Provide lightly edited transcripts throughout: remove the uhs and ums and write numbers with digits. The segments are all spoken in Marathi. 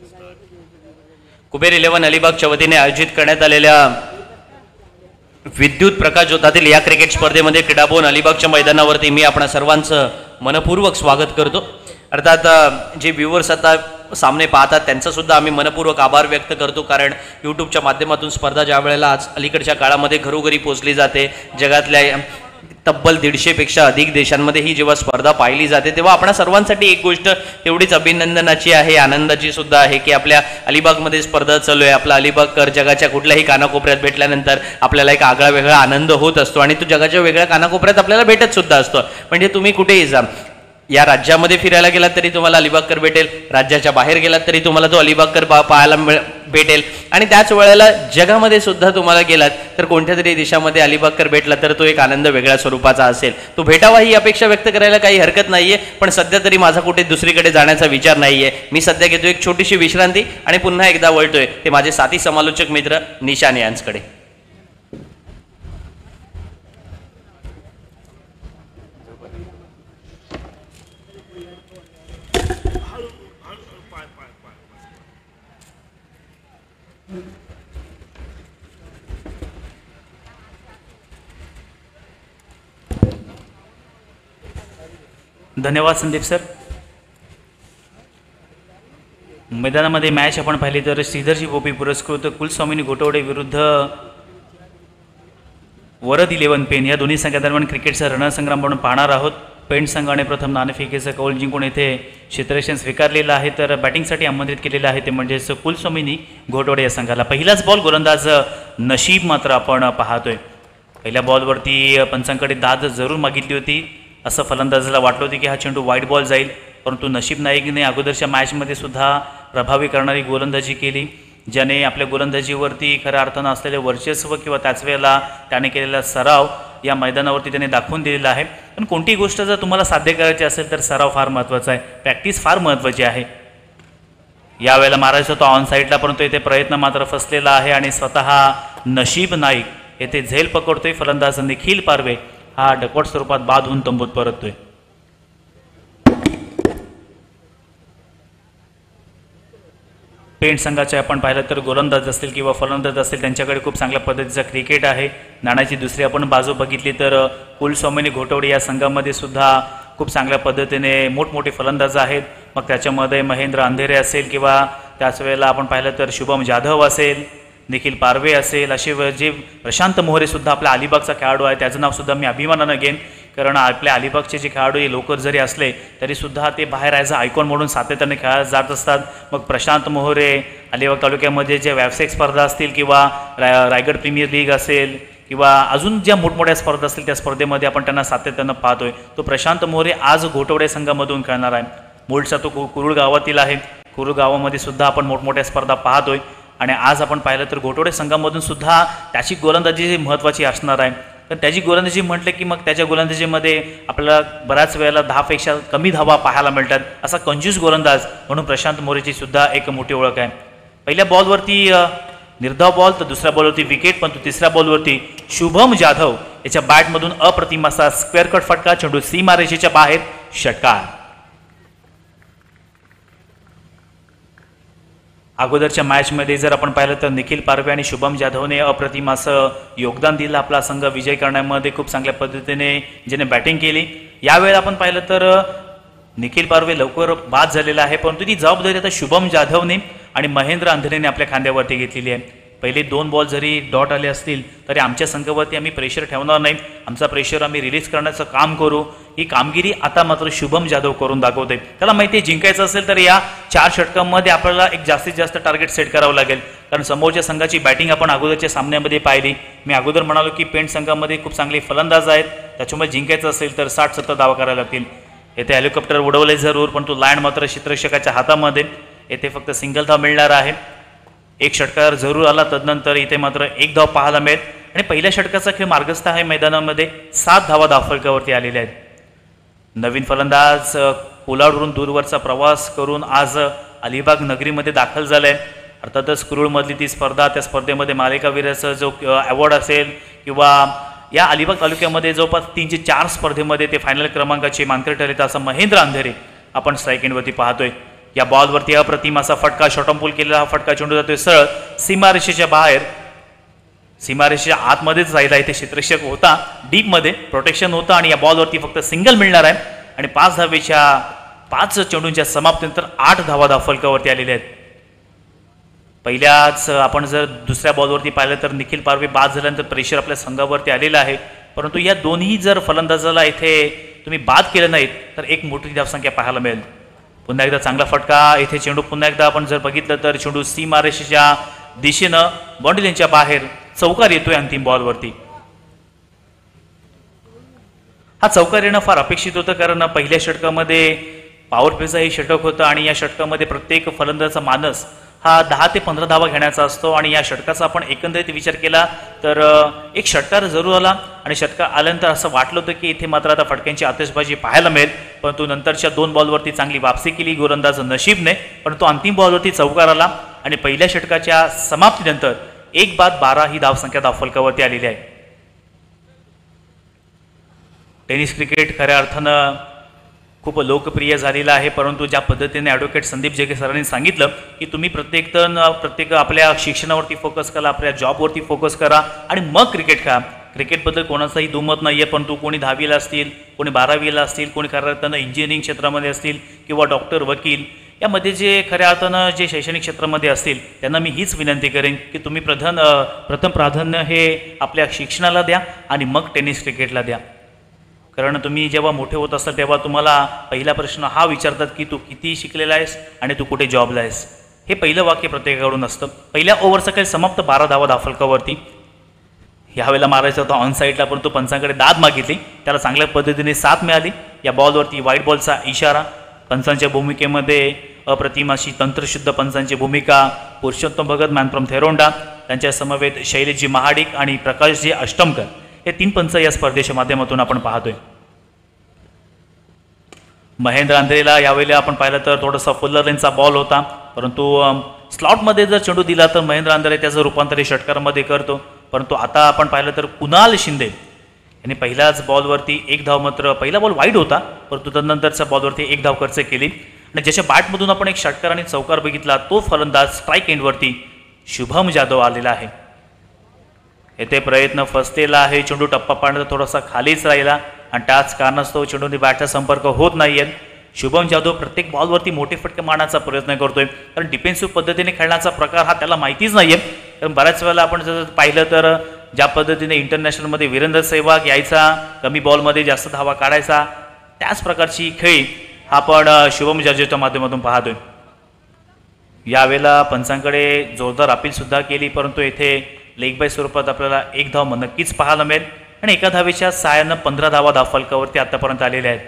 कुबेर 11 अलिबागच्या वतीने आयोजित करण्यात आलेल्या विद्युत प्रकाशोत्सवातील या क्रिकेट स्पर्धेमध्ये क्रीडाभवन अलिबागच्या मैदानावरती मी आपणा सर्वांचं मनपूर्वक स्वागत करतो। अर्थात जे व्ह्यूअर्स आता सामने पाहतात त्यांचा सुद्धा आम्ही मनपूर्वक आभार व्यक्त करतो, कारण यूट्यूबच्या माध्यमातून स्पर्धा ज्या वेळेला आज अलीकडच्या काळामध्ये घरोघरी पोहोचली जाते, जगातल्या तब्बल 150 पेक्षा अधिक देशांमध्ये ही जेव्हा स्पर्धा पाहिली जाते तेव्हा आपणा सर्वांसाठी एक गोष्ट तेवढीच अभिनंदनाची आहे, आनंदाची सुद्धा आहे की आपल्या अलिबागमध्ये स्पर्धा चालू आहे। आपला अलिबागकर जगाच्या कुठल्याही कानाकोपऱ्यात भेटल्यानंतर आपल्याला एक आगळा वेगळा आनंद होत असतो आणि तो जगाच्या वेगळ्या कानाकोपऱ्यात आपल्याला भेटत सुद्धा असतो। म्हणजे तुम्ही कुठेही जा, या राज्यामध्ये फिरायला गेलात तरी तुम्हाला अलिबागकर भेटेल, राज्याच्या बाहेर गेलात तरी तुम्हाला तो अलिबागकर पाहायला भेटेल आणि त्याच वेळेला जगामध्ये सुद्धा तुम्हाला गेलात तर कोणत्या तरी देशामध्ये अलिबागकर भेटला तर तो एक आनंद वेगळ्या स्वरूपाचा असेल, तो भेटावा ही अपेक्षा व्यक्त करायला काही हरकत नाहीये। पण सध्या तरी माझा कुठे दुसरीकडे जाण्याचा विचार नाहीये, मी सध्या घेतो एक छोटीशी विश्रांती आणि पुन्हा एकदा वळतोय ते माझे साथी समालोचक मित्र निशान यांच्याकडे। धन्यवाद संदीप सर। मैदानामध्ये मॅच आपण पाहिली तर श्रीधरजी पोपी पुरस्कृत कुलस्वामिनी घोटवडे विरुद्ध वरद 11 पेन या दोन्ही संघादरम्यान क्रिकेटचा रणसंग्राम म्हणून पाहणार आहोत। पेन संघाने प्रथम नाणेफेकीचा कौल जिंकून येथे क्षेत्ररक्षण स्वीकारलेलं आहे, तर बॅटिंगसाठी आमंत्रित केलेलं आहे ते म्हणजेच कुलस्वामिनी घोटवडे या संघाला। पहिलाच बॉल गोलंदाज नशीब मात्र आपण पाहतोय, पहिल्या बॉलवरती पंचांकडे दाद जरूर मागितली होती, असं फलंदाजाला वाटलं होतं की हा चेंडू वाईट बॉल जाईल, परंतु नशीब नाईकने अगोदरच्या मॅचमध्ये सुद्धा प्रभावी करणारी गोलंदाजी केली, ज्याने आपल्या गोलंदाजीवरती खऱ्या अर्थानं असलेले वर्चस्व किंवा त्याच वेळेला त्याने केलेला सराव या मैदानावरती त्याने दाखवून दिलेला आहे। पण कोणतीही गोष्ट जर तुम्हाला साध्य करायची असेल तर सराव फार महत्त्वाचा आहे, प्रॅक्टिस फार महत्त्वाची आहे। यावेळेला मारायचा तो ऑन साईडला, परंतु येथे प्रयत्न मात्र फसलेला आहे आणि स्वतः नशीब नाईक येथे झेल पकडतोय। फलंदाज निखिल पारवे हा डकवर्ट स्वरूपात बाद होऊन तंबूत परततोय। पेंट संघाचे आपण पाहिलं तर गोलंदाज असतील किंवा फलंदाज असतील त्यांच्याकडे खूप चांगल्या पद्धतीचा क्रिकेट आहे। नाण्याची दुसरी आपण बाजू बघितली तर कुलस्वामिनी घोटवडे या संघामध्ये सुद्धा खूप चांगल्या पद्धतीने मोठमोठे फलंदाज आहेत, मग त्याच्यामध्ये महेंद्र अंधेरे असेल किंवा त्याच वेळेला आपण पाहिलं तर शुभम जाधव असेल, निखिल पारवे असेल, असे जे प्रशांत मोहरे सुद्धा आपल्या अलिबागचा खेळाडू आहे, त्याचं नाव सुद्धा मी अभिमानानं घेईन, कारण आपल्या अलिबागचे जे खेळाडू हे लवकर जरी असले तरी सुद्धा ते बाहेर ॲज अ आयकॉन म्हणून सातत्याने खेळायला जात असतात। मग प्रशांत मोहरे अलिबाग तालुक्यामध्ये जे व्यावसायिक स्पर्धा असतील किंवा रायगड प्रीमियर लीग असेल किंवा अजून ज्या मोठमोठ्या स्पर्धा असतील त्या स्पर्धेमध्ये आपण त्यांना सातत्यानं पाहतोय। तो प्रशांत मोहरे आज घोटवडे संघामधून खेळणार आहे, मूळचा तो कुरुळ गावातील आहे, कुरुळ गावामध्ये सुद्धा आपण मोठमोठ्या स्पर्धा पाहतोय आणि आज आपण पाहिलं तर घोटवडे संघामधून सुद्धा त्याची गोलंदाजी महत्त्वाची असणार आहे। तर त्याची गोलंदाजी म्हटलं की मग त्याच्या गोलंदाजीमध्ये आपल्याला बऱ्याच वेळेला 10 पेक्षा कमी धावा पाहायला मिळतात, असा कंजूस गोलंदाज म्हणून प्रशांत मोरेची सुद्धा एक मोठी ओळख आहे। पहिल्या बॉलवरती निर्धाव बॉल, तर दुसऱ्या बॉलवरती विकेट, पण तिसऱ्या बॉलवरती शुभम जाधव याच्या बॅटमधून अप्रतिम असा स्क्वेअर कट फटका, चेंडू सीमारेषेच्या बाहेर, षटकार। अगोदरच्या मॅचमध्ये जर आपण पाहिलं तर निखिल पारवे आणि शुभम जाधवने अप्रतिम असं योगदान दिलं, आपला संघ विजय करण्यामध्ये खूप चांगल्या पद्धतीने ज्याने बॅटिंग केली। यावेळेला आपण पाहिलं तर निखिल पारवे लवकर बाद झालेला आहे, परंतु ती जबाबदारी आता शुभम जाधवने आणि महेंद्र अंधरेने आपल्या खांद्यावरती घेतलेली आहे। पहिले 2 बॉल जरी डॉट आले असतील तरी आमच्या संघावरती आम्ही प्रेशर ठेवणार नाही, आमचा प्रेशर आम्ही रिलीज करण्याचं काम करू, ही कामगिरी आता मात्र शुभम जाधव करून दाखवते। त्याला माहिती आहे जिंकायचं असेल तर या 4 षटकांमध्ये आपल्याला एक जास्तीत जास्त टार्गेट सेट करावं लागेल, कारण समोरच्या संघाची बॅटिंग आपण अगोदरच्या सामन्यामध्ये पाहिली। मी अगोदर म्हणालो की पेंट संघामध्ये खूप चांगले फलंदाज आहेत, त्याच्यामुळे जिंकायचं असेल तर 60-70 धावा करायला लागतील। येथे हेलिकॉप्टर उडवले जरूर, पण तो लँड मात्र क्षेत्ररक्षकाच्या हातामध्ये, येथे फक्त सिंगल धाव मिळणार आहे। एक षटकार जरूर आला, तदनंतर इथे मात्र 1 धाव पाहायला मिळेल आणि पहिल्या षटकाचा खेळ मार्गस्थ आहे मैदानामध्ये, 7 धावा धावफलकावरती आलेल्या आहेत। नवीन फलंदाज कोलाडवरून दूरवरचा प्रवास करून आज अलिबाग नगरीमध्ये दाखल झालाय। अर्थातच कुरुळमधली ती स्पर्धा, त्या स्पर्धेमध्ये मालिकावीराचा जो अवॉर्ड असेल किंवा या अलिबाग तालुक्यामध्ये जवळपास 3 ते 4 स्पर्धेमध्ये ते फायनल क्रमांकाचे मानकरी ठरले, असं महेंद्र अंधेरे आपण स्ट्राईक एंडवरती पाहतोय। या बॉलवरती अप्रतिम असा फटका, शॉर्टम पूल केलेला हा फटका चेंडू जातोय सरळ सीमारेषेच्या बाहेर, सीमारेषेच्या आतमध्येच राहिला. इथे क्षेत्ररक्षक होता, डीपमध्ये प्रोटेक्शन होतं आणि या बॉलवरती फक्त सिंगल मिळणार आहे. आणि 5 धावेच्या 5 चेंडूंच्या समाप्तीनंतर 8 धावा फलकावरती आलेल्या आहेत. पहिल्याच आपण जर दुसऱ्या बॉलवरती पाहिलं तर निखिल पारवे बाद झाल्यानंतर प्रेशर आपल्या संघावरती आलेलं आहे. परंतु या दोन्ही जर फलंदाजाला इथे तुम्ही बाद केलं नाहीत तर एक मोठी धावसंख्या पाहायला मिळेल. पुन्हा एकदा चांगला फटका, इथे चेंडू पुन्हा एकदा आपण जर बघितलं तर चेंडू सीमारेषेच्या दिशेनं बॉन्डी लाईनच्या बाहेर चौकार येतोय अंतिम बॉलवरती. हा चौकार येणं फार अपेक्षित होतं, कारण पहिल्या षटकामध्ये पॉवर प्लेचा हे षटक होतं आणि या षटकामध्ये प्रत्येक फलंदाजाचा मानस हा 10 ते 15 धावा घेण्याचा असतो. आणि या षटकाचा आपण एकंदरीत विचार केला तर एक षटकार जरूर आला आणि षटकार आल्यानंतर असं वाटलं होतं की इथे मात्र आता फटक्यांची आतिषबाजी पाहायला मिळेल. परंतु नंतरच्या 2 बॉलवरती चांगली वापसी केली गोलंदाज नशीबने, परंतु अंतिम बॉलवरती चौकार आला आणि पहिल्या षटकाच्या समाप्तीनंतर 1 बाद 12 ही धावसंख्या धावफलकावरती आलेली आहे. टेनिस क्रिकेट खऱ्या अर्थानं खूप लोकप्रिय झालेलं आहे, परंतु ज्या पद्धतीने ॲडव्होकेट संदीप जगे सरांनी सांगितलं की तुम्ही प्रत्येक आपल्या शिक्षणावरती फोकस करा, आपल्या जॉबवरती फोकस करा आणि मग क्रिकेट खेळा. क्रिकेटबद्दल कोणाचाही दुमत नाही आहे, परंतु कोणी 10वीला असतील, कोणी 12वीला असतील, कोणी खऱ्या अर्थानं इंजिनिअरिंग क्षेत्रामध्ये असतील किंवा डॉक्टर, वकील, यामध्ये जे खऱ्या अर्थानं जे शैक्षणिक क्षेत्रामध्ये असतील त्यांना मी हीच विनंती करेन की तुम्ही प्रथम प्राधान्य हे आपल्या शिक्षणाला द्या आणि मग टेनिस क्रिकेटला द्या. कारण तुम्ही जेव्हा मोठे होत असाल तेव्हा तुम्हाला पहिला प्रश्न हा विचारतात की तू किती शिकलेला आहेस आणि तू कुठे जॉबला आहेस. हे पहिलं वाक्य प्रत्येकाकडून असतं. पहिल्या ओव्हरचा काही समाप्त 12 धावा धावफलकावरती. ह्यावेळेला मारायचा होता ऑन साईडला, परंतु पंचांकडे दाद मागितली, त्याला चांगल्या पद्धतीने साथ मिळाली. या बॉलवरती व्हाईट बॉलचा इशारा. पंचांच्या भूमिकेमध्ये अप्रतिम अशी तंत्रशुद्ध पंचांची भूमिका. पुरुषोत्तम भगत, मॅन फ्रॉम थेरोंडा, त्यांच्या समवेत शैलेशजी महाडिक आणि प्रकाशजी अष्टमकर हे 3 पंच या स्पर्धेच्या माध्यमातून आपण पाहतोय. महेंद्र अंधेरीला यावेळेला आपण पाहिलं तर थोडासा फुल्लर लेनचा बॉल होता, परंतु स्लॉटमध्ये जर चेंडू दिला तर महेंद्र अंधेरी त्याचं रूपांतर षटकारामध्ये करतो. परंतु आता आपण पाहिलं तर कुणाल शिंदे यांनी पहिल्याच बॉलवरती 1 धाव, मात्र पहिला बॉल वाईड होता परंतु त्यानंतरच्या बॉलवरती 1 धाव खर्च केली. आणि ज्याच्या बॅटमधून आपण एक षटकार आणि चौकार बघितला तो फलंदाज स्ट्राईक एंडवरती शुभम जाधव आलेला आहे. येथे प्रयत्न फसलेला आहे, चेंडू टप्पा पाडण्याचा थोडासा खालीच राहिला आणि त्याच कारणास्तव चेंडूने बॅटचा संपर्क होत नाहीये. शुभम जाधव प्रत्येक बॉलवरती मोठे फटके मारण्याचा प्रयत्न करतोय, कारण डिफेन्सिव्ह पद्धतीने खेळण्याचा प्रकार हा त्याला माहितीच नाहीये. कारण बऱ्याच वेळेला आपण जर पाहिलं तर ज्या पद्धतीने इंटरनॅशनलमध्ये वीरेंद्र सेहवाग यायचा, कमी बॉलमध्ये जास्त धावा काढायचा, त्याच प्रकारची खेळी हा आपण शुभम जाधवच्या माध्यमातून पाहतोय. यावेळेला पंचांकडे जोरदार अपील सुद्धा केली, परंतु येथे लेग बाय स्वरूपात आपल्याला 1 धाव नक्कीच पाहायला मिळेल आणि एका धावेच्या सहाय्यानं 15 धावा धावफलकावरती आतापर्यंत आलेल्या आहेत.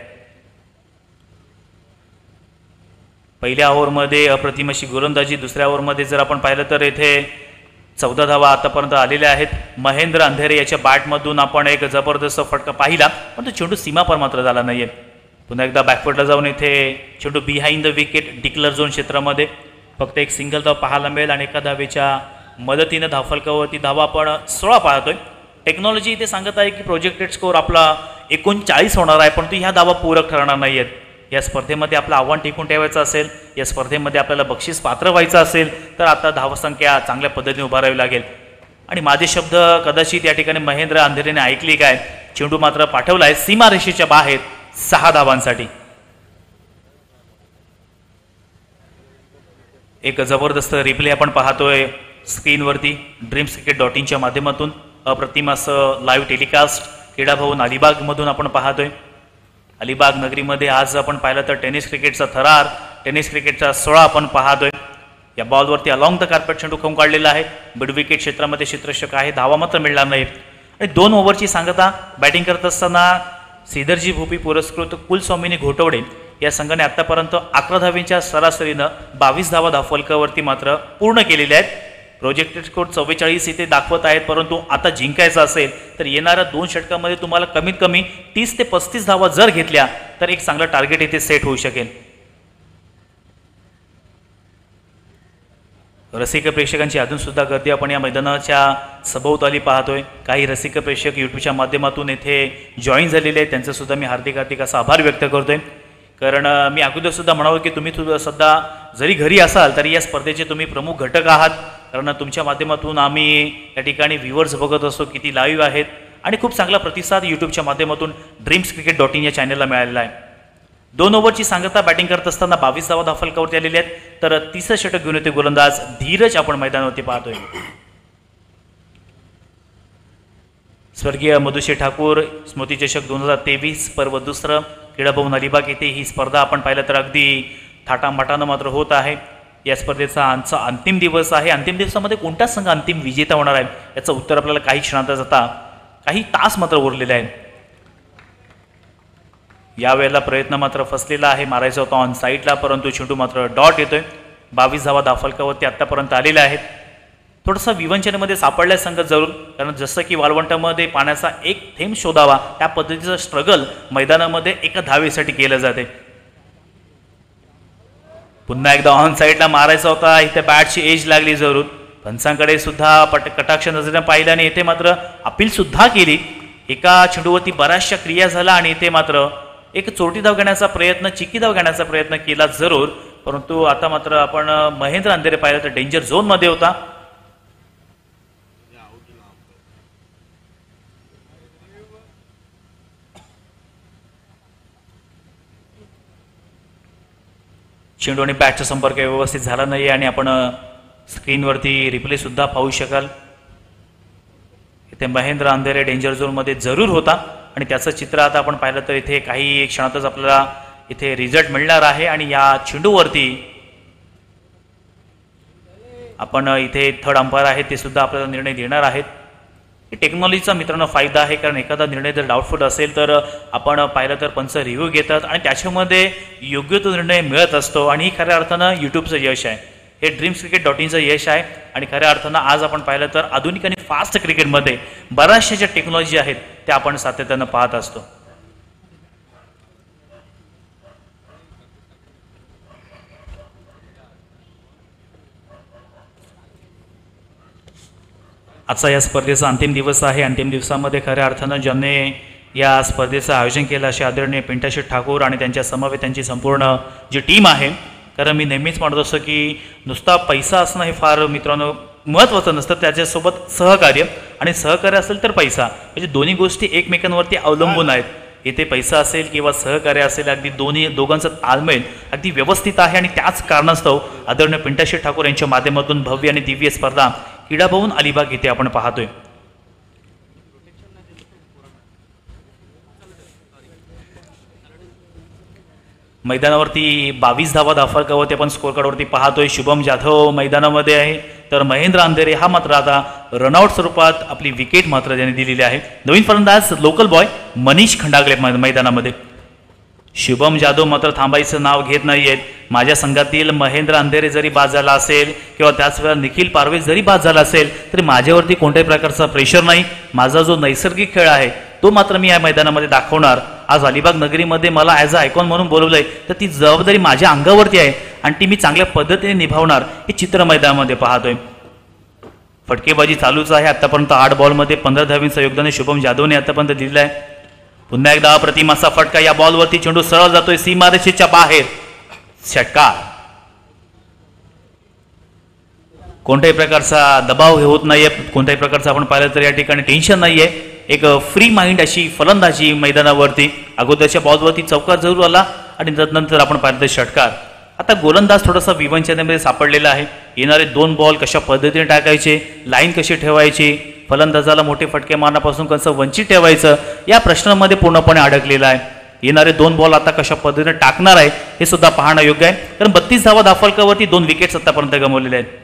पहिल्या ओव्हरमध्ये अप्रतिम अशी गोलंदाजी, दुसऱ्या ओव्हरमध्ये जर आपण पाहिलं तर येथे 14 धावा आतापर्यंत आलेल्या आहेत. महेंद्र अंधेरे याच्या बॅटमधून आपण एक जबरदस्त फटका पाहिला, पण तो चेंडू सीमापार मात्र झाला नाहीये. पुन्हा एकदा बॅकवर्डला जाऊन इथे चेंडू बिहाइंड द विकेट डिक्लर झोन क्षेत्रामध्ये फक्त एक सिंगल धाव पाहायला मिळेल आणि एका धावेच्या मदतीनं धावफलकावरती धावा आपण 16 पाहतोय. टेक्नॉलॉजी इथे सांगत आहे की प्रोजेक्टेड स्कोअर आपला 39 होणार आहे, परंतु ह्या धावा पूरक ठरणार नाही आहेत. या स्पर्धेमध्ये आपलं आव्हान टिकून ठेवायचं असेल, या स्पर्धेमध्ये आपल्याला बक्षीस पात्र व्हायचं असेल तर आता धावसंख्या चांगल्या पद्धतीने उभारावी लागेल. आणि माझे शब्द कदाचित या ठिकाणी महेंद्र अंधेरेने ऐकली काय, चेंडू मात्र पाठवला आहे सीमारेषेच्या बाहेर 6 धावांसाठी. एक जबरदस्त रिप्ले आपण पाहतोय स्क्रीनवरती dreamscricket.in माध्यमातून. अप्रतिम असं लाईव्ह टेलिकास्ट क्रीडा भवन अलिबागमधून आपण पाहतोय. अलिबाग नगरीमध्ये आज आपण पाहिलं तर टेनिस क्रिकेटचा थरार, टेनिस क्रिकेटचा सोहळा आपण पाहतोय. या बॉलवरती अलॉंग द कार्पेट चेंडू खाऊन काढलेला आहे. मिड विकेट क्षेत्रामध्ये क्षेत्ररक्षक आहे, धावा मात्र मिळणार नाही. आणि 2 ओव्हरची सांगता बॅटिंग करत असताना श्रीधरजी भोपी पुरस्कृत कुलस्वामिनी घोटवडे या संघाने आतापर्यंत 11 धावेच्या सरासरीनं 22 धावा धावफलकावरती मात्र पूर्ण केलेल्या आहेत. प्रोजेक्टेड स्कोर 44 इथे दाखवत आहेत, परंतु आता जिंकायचं असेल तर येणाऱ्या 2 षटकामध्ये तुम्हाला कमीत कमी 30 ते 35 धावा जर घेतल्या तर एक चांगलं टार्गेट इथे सेट होऊ शकेल. रसिक प्रेक्षकांची अजून सुद्धा गर्दी आपण या मैदानाच्या सभोवताली पाहतोय. काही रसिक प्रेक्षक यूट्यूबच्या माध्यमातून येथे जॉईन झालेले आहेत, त्यांचं सुद्धा मी हार्दिक असा आभार व्यक्त करतोय. कारण मी अगोदर सुद्धा म्हणालो की तुम्ही सुद्धा जरी घरी असाल तरी या स्पर्धेचे तुम्ही प्रमुख घटक आहात, कारण तुमच्या माध्यमातून आम्ही या ठिकाणी व्ह्यूवर्स बघत असतो किती लाईव्ह आहेत आणि खूप चांगला प्रतिसाद यूट्यूबच्या माध्यमातून ड्रीम्सcricket.in या चॅनलला मिळालेला आहे. 2 ओव्हरची सांगता बॅटिंग करत असताना 22 धावा धाफलकावरती आलेल्या आहेत, तर तिसरं षटक घेऊन येते गोलंदाज धीरज आपण मैदानावरती पाहतोय. स्वर्गीय मधुशे ठाकूर स्मृती चषक 2023 पर्व दुसरं क्रीडा भवन अलिबाग येथे ही स्पर्धा आपण पाहिलं तर अगदी थाटामाटानं मात्र होत आहे. या स्पर्धेचा आजचा अंतिम दिवस आहे. अंतिम दिवसामध्ये कोणता संघ अंतिम विजेता होणार आहे याचं उत्तर आपल्याला काही क्षणात जाता काही तास मात्र उरलेले आहेत. यावेळेला प्रयत्न मात्र फसलेला आहे, मारायचा होता ऑन साईडला, परंतु चेंडू मात्र डॉट येतोय. 22 धावा धाफलकावरती आत्तापर्यंत आलेल्या आहेत. थोडंसं विवंचनेमध्ये सापडलाय संघ जरूर, कारण जसं की वाळवंटामध्ये पाण्याचा एक थेंब शोधावा त्या पद्धतीचं स्ट्रगल मैदानामध्ये एका धावेसाठी केलं जाते. पुन्हा एकदा ऑन साईडला मारायचा होता, इथे बॅटची एज लागली जरूर. पंचांकडे सुद्धा कटाक्ष नजरेनं पाहिलं आणि इथे मात्र अपील सुद्धा केली. एका चेंडूवरती बऱ्याचशा क्रिया झाला आणि इथे मात्र एक चोरटी धाव घेण्याचा प्रयत्न, चिकी धाव घेण्याचा प्रयत्न केला जरूर, परंतु आता मात्र आपण महेंद्र अंधेरे पाहिलं तर डेंजर झोन मध्ये होता. चेंडू आणि बॅटचा संपर्क व्यवस्थित झाला नाही आणि आपण स्क्रीनवरती रिप्ले सुद्धा पाहू शकाल. इथे महेंद्र अंधेरे डेंजर झोनमध्ये जरूर होता आणि त्याचं चित्र आता आपण पाहिलं तर इथे काही क्षणातच आपल्याला इथे रिझल्ट मिळणार आहे. आणि या चेंडूवरती आपण इथे थर्ड अंपायर आहेत ते सुद्धा आपल्याला निर्णय देणार आहेत. टेक्नॉलॉजीचा मित्रांनो फायदा आहे, कारण एखादा निर्णय जर डाऊटफुल असेल तर आपण पाहिलं तर पंच रिव्ह्यू घेतात आणि त्याच्यामध्ये योग्य तो निर्णय मिळत असतो आणि ही खऱ्या अर्थानं यूट्यूबचं यश आहे, हे ड्रीम्सcricket.inचं यश आहे. आणि खऱ्या अर्थानं आज आपण पाहिलं तर आधुनिक आणि फास्ट क्रिकेटमध्ये बऱ्याचशा ज्या टेक्नॉलॉजी आहेत त्या आपण सातत्यानं पाहत असतो. आजचा या स्पर्धेचा अंतिम दिवस आहे. अंतिम दिवसामध्ये खऱ्या अर्थानं ज्यांनी या स्पर्धेचं आयोजन केलं असे आदरणीय पिंटाशेठ ठाकूर आणि त्यांच्या समवेत त्यांची संपूर्ण जी टीम आहे, कारण मी नेहमीच म्हणत असतो की नुसता पैसा असणं हे फार मित्रांनो महत्त्वाचं नसतं, त्याच्यासोबत सहकार्य, आणि सहकार्य असेल तर पैसा, म्हणजे दोन्ही गोष्टी एकमेकांवरती अवलंबून आहेत. इथे पैसा असेल किंवा सहकार्य असेल, अगदी दोघांचं ताळमेळ अगदी व्यवस्थित आहे आणि त्याच कारणास्तव आदरणीय पिंटाशेठ ठाकूर यांच्या माध्यमातून भव्य आणि दिव्य स्पर्धा क्रीडा भवन अलिबाग इथे आपण पाहतोय. मैदानावरती 22 धावा धाफलकावरती आपण स्कोर कार्डवरती पाहतोय. शुभम जाधव मैदानामध्ये आहे, तर महेंद्र अंधेरे हा मात्र आता रनआउट स्वरूपात आपली विकेट मात्र त्याने दिलेली आहे. नवीन फलंदाज लोकल बॉय मनीष खंडागळे मैदानामध्ये. शुभम जाधव मात्र थांबायचं नाव घेत नाहीयेत. माझ्या संघातील महेंद्र अंधेरे जरी बाद झाला असेल किंवा त्याच वेळेला निखिल पारवे जरी बाद झाला असेल तरी माझ्यावरती कोणत्याही प्रकारचा प्रेशर नाही. माझा जो नैसर्गिक खेळ आहे तो मात्र मी या मैदानामध्ये दाखवणार. आज अलिबाग नगरीमध्ये मला ॲज अ आयकॉन म्हणून बोलवलंय, तर ती जबाबदारी माझ्या अंगावरती आहे आणि ती मी चांगल्या पद्धतीने निभावणार हे चित्र मैदानामध्ये पाहतोय. फटकेबाजी चालूच आहे. आतापर्यंत 8 बॉलमध्ये 15 धावींचं योगदान शुभम जाधवने आतापर्यंत दिलेलं आहे. पुन्हा एकदा अप्रतिम असा फटका, या बॉलवरती चेंडू सरळ जातोय सीमारेषेच्या बाहेर. षटकार. कोणत्याही प्रकारचा दबाव होत नाहीये, कोणत्याही प्रकारचा आपण पाहिलं तर या ठिकाणी टेन्शन नाहीये. एक फ्री माइंड अशी फलंदाजी मैदानावरती. अगोदरच्या बॉलवरती चौकार जरूर आला आणि नंतर आपण पाहिलं तर षटकार. आता गोलंदाज थोडासा विवंचनेमध्ये सापडलेला आहे. येणारे 2 बॉल कशा पद्धतीने टाकायचे, लाईन कशी ठेवायची, फलंदाजाला मोठे फटके मारण्यापासून कसं वंचित ठेवायचं, या प्रश्नामध्ये पूर्णपणे अडकलेला आहे. येणारे 2 बॉल आता कशा पद्धतीने टाकणार आहे हे सुद्धा पाहणं योग्य आहे, कारण 32 धावा धाफलकावरती 2 विकेट्स आतापर्यंत गमावलेले आहेत.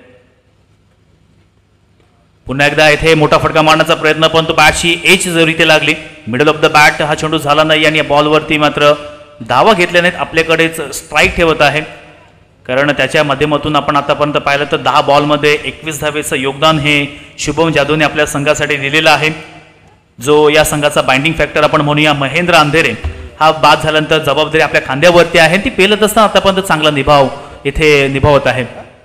पुन्हा एकदा इथे मोठा फटका मारण्याचा प्रयत्न, पण तो बॅटची एज जरी इथे लागली. मिडल ऑफ द बॅट हा चेंडू झाला नाही आणि या बॉलवरती मात्र धावा घेतल्या नाहीत. आपल्याकडेच स्ट्राईक ठेवत आहे, कारण त्याच्या माध्यमातून आपण आतापर्यंत पाहिलं तर 10 बॉलमध्ये 21 धावेचं योगदान हे शुभम जाधवने आपल्या संघासाठी दिलेलं आहे. जो या संघाचा बाइंडिंग फॅक्टर आपण म्हणूया. महेंद्र अंधेरे हा बाद झाल्यानंतर जबाबदारी आपल्या खांद्यावरती आहे, ती पेलत असताना आतापर्यंत चांगला निभाव इथे निभावत आहे.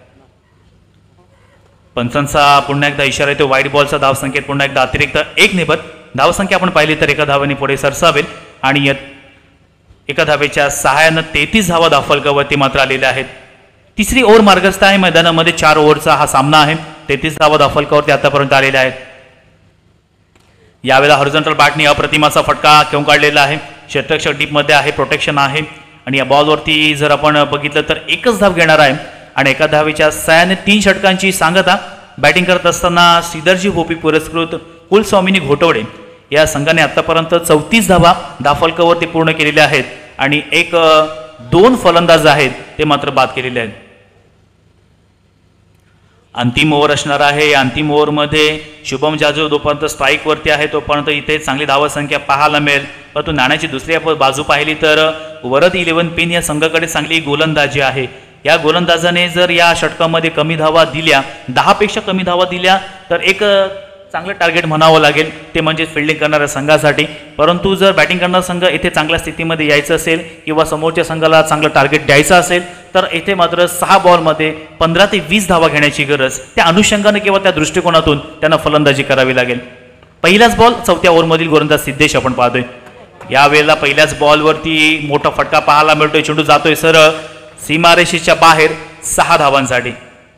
पंचांचा पुन्हा एकदा इशारा येतो. वाईट बॉलचा धावसंख्येत पुन्हा एकदा अतिरिक्त 1 निबत. धावसंख्या आपण पाहिली तर 1 धावाने पुढे सरसावेल आणि एका धावेच्या सहाय्यानं 33 धावा धावफलकावरती मात्र आलेल्या आहेत. तिसरी ओव्हर मार्गस्थ आहे मैदानामध्ये. 4 ओव्हरचा हा सामना आहे. 33 धावा धावफलकावरती आतापर्यंत आलेल्या आहेत. यावेळेला हॉरिझॉन्टल बॅटनी अप्रतिमाचा फटका घेऊन काढलेला आहे. क्षेत्ररक्षक डीपमध्ये आहे, प्रोटेक्शन आहे आणि या बॉलवरती जर आपण बघितलं तर एकच धाव घेणार आहे आणि एका धावेच्या सहाय्याने 3 षटकांची सांगता. बॅटिंग करत असताना श्रीधरजी भोपी पुरस्कृत कुलस्वामिनी घोटवडे या संघाने आतापर्यंत 34 धावा धावफलकावरती पूर्ण केलेल्या आहेत आणि 2 फलंदाज आहेत ते मात्र बाद केलेले आहेत. अंतिम ओव्हर असणार आहे. अंतिम ओव्हरमध्ये शुभम जाधव जोपर्यंत स्ट्राईकवरती आहे तोपर्यंत इथे चांगली धावसंख्या पाहायला मिळेल. परंतु नाण्याची दुसरी बाजू पाहिली तर वरद 11 पिन या संघाकडे चांगली गोलंदाजी आहे. या गोलंदाजाने जर या षटकामध्ये कमी धावा दिल्या, 10 पेक्षा कमी धावा दिल्या तर एक चांगलं टार्गेट म्हणावं लागेल, ते म्हणजे फिल्डिंग करणाऱ्या संघासाठी. परंतु जर बॅटिंग करणारा संघ इथे चांगल्या स्थितीमध्ये यायचं असेल किंवा समोरच्या संघाला चांगलं टार्गेट द्यायचं असेल तर इथे मात्र 6 बॉलमध्ये 15 ते 20 धावा घेण्याची गरज, त्या अनुषंगाने किंवा त्या दृष्टिकोनातून त्यांना फलंदाजी करावी लागेल. पहिलाच बॉल 4थ्या ओव्हरमधील गोलंदाज सिद्धेश आपण पाहतोय. यावेळेला पहिल्याच बॉलवरती मोठा फटका पाहायला मिळतोय. चेंडू जातोय सरळ सीमारेषेच्या बाहेर 6 धावांसाठी.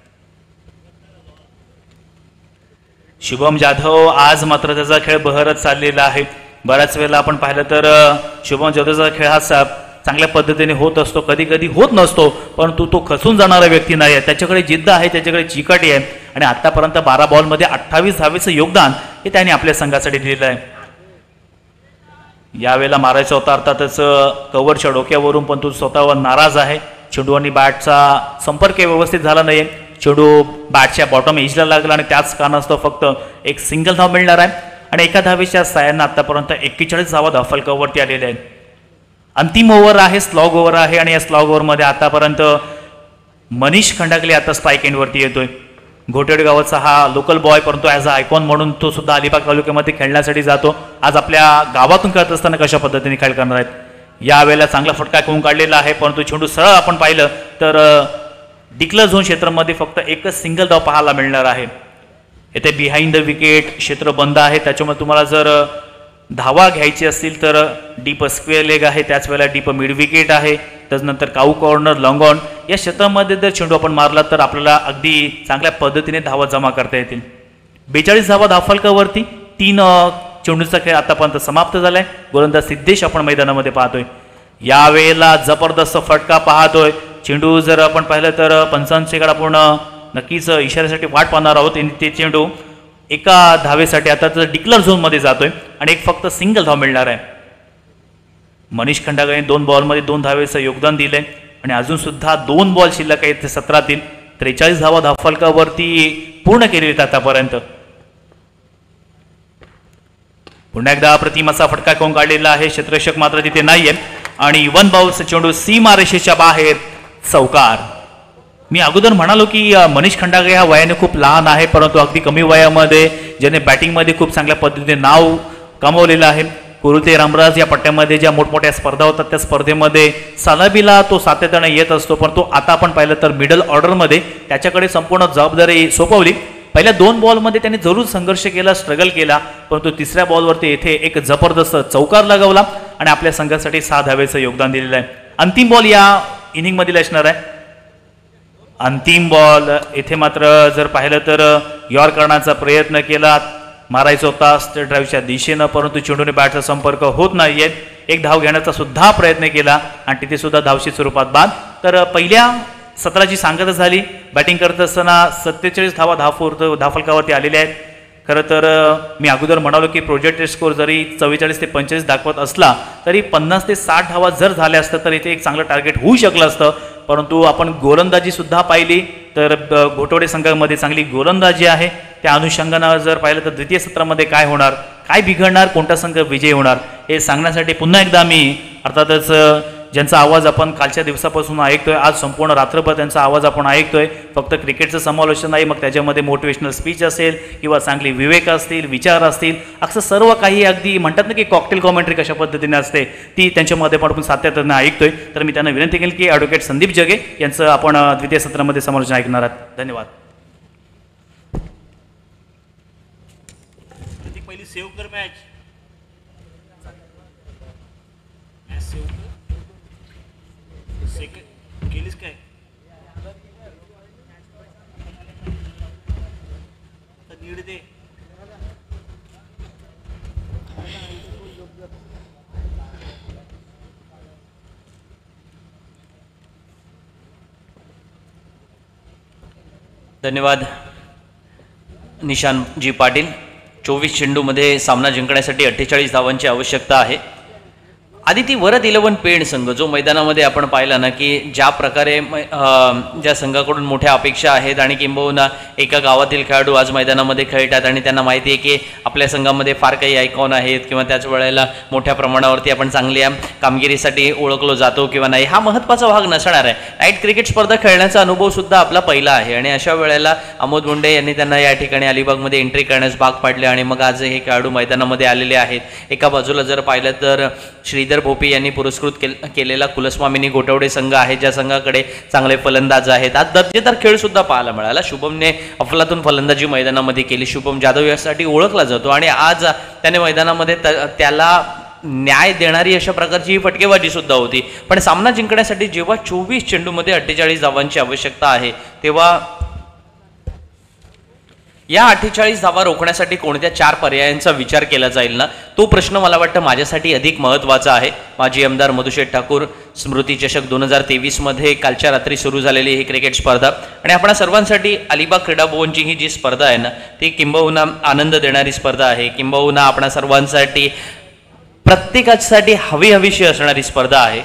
शुभम जाधव आज मात्र त्याचा खेळ बहरत चाललेला आहे. बऱ्याच वेळेला आपण पाहिलं तर शुभम जाधवचा खेळ हा चांगल्या पद्धतीने होत असतो, कधी कधी होत नसतो, परंतु तो खचून जाणारा व्यक्ती नाही आहे. त्याच्याकडे जिद्द आहे, त्याच्याकडे चिकाटी आहे आणि आतापर्यंत 12 बॉलमध्ये 28 धावेचं योगदान हे त्याने आपल्या संघासाठी दिलेलं आहे. यावेळेला मारायचा होता अर्थातच कव्हरच्या डोक्यावरून, पण तो स्वतःवर नाराज आहे. चेंडू आणि बॅटचा संपर्क व्यवस्थित झाला नाही. चेंडू बॅटच्या बॉटम एजला लागला आणि त्याच कारणास्तव फक्त एक सिंगल धाव मिळणार आहे आणि एका धावेच्या साह्यानं आतापर्यंत 41 धावा धावफलकावरती आलेल्या आहेत. अंतिम ओव्हर आहे, स्लॉग ओव्हर आहे आणि या स्लॉग ओव्हरमध्ये आतापर्यंत मनीष खंडागले आता स्ट्राईक एंडवरती येतोय. घोटेड गावाचा हा लोकल बॉय, परंतु ॲज अ आयकॉन म्हणून तो सुद्धा अलिबाग तालुक्यामध्ये खेळण्यासाठी जातो. आज आपल्या गावातून खेळत असताना कशा पद्धतीने खेळ करणार आहेत. यावेळेला चांगला फटका घेऊन काढलेला आहे, परंतु चेंडू सरळ आपण पाहिलं तर डिक्लेअर झोन क्षेत्रामध्ये फक्त एकच सिंगल धाव पाहायला मिळणार आहे. येथे बिहाइंड द विकेट क्षेत्र बंद आहे, त्याच्यामुळे तुम्हाला जर धावा घ्यायची असतील तर डीप स्क्वेअर लेग आहे, त्याच वेळेला डीप मिड विकेट आहे, त्याच्यानंतर काऊ कॉर्नर लॉंग ऑन या क्षेत्रामध्ये जर चेंडू आपण मारला तर आपल्याला अगदी चांगल्या पद्धतीने धावा जमा करता येतील. 42 धावा धावफलकावरती 3 चेंडूचा खेळ आतापर्यंत समाप्त झालाय. गोलंदाज सिद्धेश आपण मैदानामध्ये पाहतोय. यावेळेला जबरदस्त फटका पाहतोय. चेंडू जर आपण पाहिलं तर पंचांकडे आपण नक्कीच इशाऱ्यासाठी वाट पाहणार आहोत. ते चेंडू एका धावेसाठी आता तर डिक्लेअर झोनमध्ये जातोय आणि एक फक्त सिंगल धाव मिळणार आहे. मनीष खंडागळे 2 बॉलमध्ये 2 धावेचं योगदान दिलंय आणि अजून सुद्धा 2 बॉल शिल्लक आहेत 17तील. 43 धावा धावफलकावरती पूर्ण केलेली आहेत आतापर्यंत. पुन्हा एकदा प्रतिमाचा फटका घेऊन काढलेला आहे. क्षेत्ररक्षक मात्र तिथे नाहीये आणि 1 बाउन्स चेंडू सीमारेषेच्या बाहेर चौकार. मी अगोदर म्हणालो की मनीष खंडागळे हा वयाने खूप लहान आहे, परंतु अगदी कमी वयामध्ये ज्याने बॅटिंगमध्ये खूप चांगल्या पद्धतीने नाव कमावलेलं आहे. कुरुते रामराज या पट्ट्यामध्ये ज्या मोठमोठ्या स्पर्धा होतात त्या स्पर्धेमध्ये सलामीला तो सातत्याने येत असतो, पण तो आता आपण पाहिलं तर मिडल ऑर्डरमध्ये त्याच्याकडे संपूर्ण जबाबदारी सोपवली. पहिल्या 2 बॉलमध्ये त्याने जरूर संघर्ष केला, स्ट्रगल केला, परंतु तिसऱ्या बॉलवरती येथे एक जबरदस्त चौकार लगावला आणि आपल्या संघासाठी 6 धावेचं योगदान दिलेलं आहे. अंतिम बॉल या इनिंगमधील असणार आहे. अंतिम बॉल येथे मात्र जर पाहिलं तर यॉर्क करण्याचा प्रयत्न केला, मारायचा होता स्ट्रेट ड्राईव्हच्या दिशेनं, परंतु चेंडूने बॅटचा संपर्क होत नाहीये. एक धाव घेण्याचा सुद्धा प्रयत्न केला आणि तिथे सुद्धा धावशी स्वरूपात बाद. तर पहिल्या सत्राची सांगता झाली. बॅटिंग करत असताना 47 धावा धावफलकावरती आलेल्या आहेत. खरं तर मी अगोदर म्हणालो की प्रोजेक्टेड स्कोर जरी 44 ते 45 दाखवत असला तरी 50 ते 60 धावा जर झाल्या असतं तर इथे एक चांगलं टार्गेट होऊ शकलं असतं, परंतु आपण गोलंदाजी सुद्धा पाहिली तर घोटवडे संघामध्ये चांगली गोलंदाजी आहे. त्या अनुषंगानं जर पाहिलं तर द्वितीय सत्रामध्ये काय होणार, काय बिघडणार, कोणता संघ विजयी होणार हे सांगण्यासाठी पुन्हा एकदा मी अर्थातच ज्यांचा आवाज आपण कालच्या दिवसापासून ऐकतोय, आज संपूर्ण रात्रभर त्यांचा आवाज आपण ऐकतोय. फक्त क्रिकेटचं समालोचन नाही, मग त्याच्यामध्ये मोटिवेशनल स्पीच असेल किंवा चांगली विवेक असतील, विचार असतील, असं सर्व काही अगदी म्हणतात ना की कॉकटेल कॉमेंट्री कशा पद्धतीने असते ती त्यांच्यामध्ये पण आपण सातत्याने ऐकतोय. तर मी त्यांना विनंती केली की ॲडव्होकेट संदीप जगे यांचं आपण द्वितीय सत्रामध्ये समालोचन ऐकणार आहात. धन्यवाद. पहिली सेव्ह कर मॅच सेव्ह कर. केलीस काय नीड दे. धन्यवाद निशांतजी पाटील. 24 चेंडूमध्ये सामना जिंकण्यासाठी 48 धावांची आवश्यकता आहे. आदिती वरद 11 पेण संघ जो मैदानामध्ये आपण पाहिला ना की ज्या प्रकारे ज्या संघाकडून मोठ्या अपेक्षा आहेत आणि किंबहुना एका गावातील खेळाडू आज मैदानामध्ये खेळतात आणि त्यांना माहिती आहे की आपल्या संघामध्ये फार काही आयकॉन आहेत किंवा त्याच वेळेला मोठ्या प्रमाणावरती आपण चांगल्या कामगिरीसाठी ओळखलो जातो किंवा नाही, हा महत्त्वाचा भाग नसणार आहे. नाईट क्रिकेट स्पर्धा खेळण्याचा अनुभव सुद्धा आपला पहिला आहे आणि अशा वेळेला अमोद मुंडे यांनी त्यांना या ठिकाणी अलिबागमध्ये एंट्री करण्यास भाग पाडले आणि मग आज हे खेळाडू मैदानामध्ये आलेले आहेत. एका बाजूला जर पाहिलं तर श्रीधर भोपी यांनी पुरस्कृत केलेला कुलस्वामिनी गोटवडे संघ आहे ज्या संघाकडे चांगले फलंदाज आहेत. आज दर्जेदार खेळ सुद्धा पाहायला मिळाला. शुभमने अफलातून फलंदाजी मैदानामध्ये केली. शुभम जाधव यासाठी ओळखला जातो आणि आज त्याने मैदानामध्ये त्याला न्याय देणारी अशा प्रकारची ही फटकेबाजी सुद्धा होती. पण सामना जिंकण्यासाठी जेव्हा 24 चेंडूमध्ये 48 धावांची आवश्यकता आहे तेव्हा या 48 धावा रोखण्यासाठी कोणत्या 4 पर्यायांचा विचार केला जाईल ना, तो प्रश्न मला वाटतं माझ्यासाठी अधिक महत्त्वाचा आहे. माजी आमदार मधुशेठ ठाकूर स्मृती चषक 2023 मध्ये कालच्या रात्री सुरू झालेली ही क्रिकेट स्पर्धा आणि आपणा सर्वांसाठी अलिबाग क्रीडा भवनची ही जी स्पर्धा आहे ना ती किंबहुना आनंद देणारी स्पर्धा आहे. किंबहुना आपणा सर्वांसाठी प्रत्येकासाठी हवीशी असणारी स्पर्धा आहे.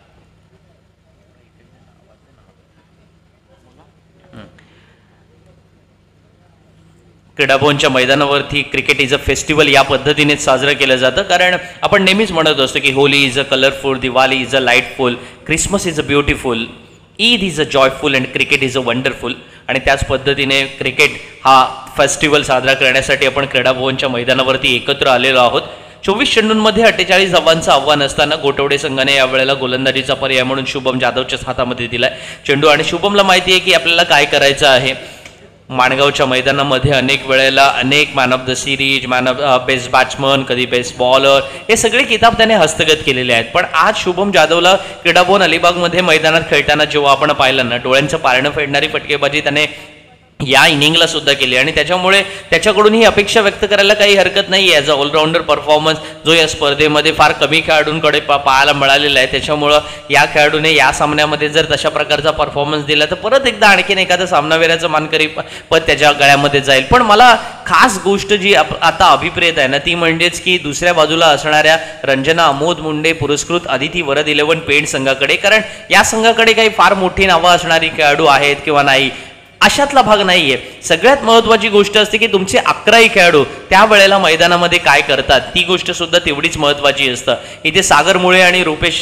क्रीडाभवनच्या मैदानावरती क्रिकेट इज अ फेस्टिवल या पद्धतीनेच साजरं केलं जातं. कारण आपण नेहमीच म्हणत असतो की Holi is a colourful, Diwali is a lightful, Christmas is a beautiful, Eid is a joyful and cricket is a wonderful. आणि त्याच पद्धतीने क्रिकेट हा फेस्टिवल साजरा करण्यासाठी आपण क्रीडाभवनच्या मैदानावरती एकत्र आलेलो आहोत. 24 चेंडूंमध्ये 48 धावांचं आव्हान असताना गोटवडे संघाने यावेळेला गोलंदाजीचा पर्याय म्हणून शुभम जाधवच्याच हातामध्ये दिलाय चेंडू आणि शुभमला माहिती आहे की आपल्याला काय करायचं आहे. माणगावच्या मैदानामध्ये अनेक वेळेला अनेक man of the series, man of best batsman, कधी बेस्ट बॉलर हे सगळे किताब त्याने हस्तगत केलेले आहेत. पण आज शुभम जाधवला क्रीडाभवन अलिबागमध्ये मैदानात खेळताना जेव्हा आपण पाहिलं ना डोळ्यांचं पारणं फेडणारी फटकेबाजी त्याने या इनिंगला सुद्धा केली आणि त्याच्यामुळे त्याच्याकडून ही अपेक्षा व्यक्त करायला काही हरकत नाही आहे. ॲज अ ऑलराऊंडर परफॉर्मन्स जो या स्पर्धेमध्ये फार कमी खेळाडूंकडे पाहायला मिळालेला आहे. त्याच्यामुळं या खेळाडूने या सामन्यामध्ये जर तशा प्रकारचा परफॉर्मन्स दिला तर परत एकदा आणखीन एखादं सामनावीराचं मानकरी पद त्याच्या गळ्यामध्ये जाईल. पण मला खास गोष्ट जी आता अभिप्रेत आहे ना ती म्हणजेच की दुसऱ्या बाजूला असणाऱ्या रंजना अमोद मुंडे पुरस्कृत आदिती वरद 11 पेण संघाकडे, कारण या संघाकडे काही फार मोठी नावं असणारी खेळाडू आहेत किंवा नाही अशातला भाग नाहीये. सगळ्यात महत्त्वाची गोष्ट असते की तुमचे 11ही खेळाडू त्या वेळेला मैदानामध्ये काय करतात ती गोष्ट सुद्धा तेवढीच महत्त्वाची असतं. इथे सागर मुळे आणि रुपेश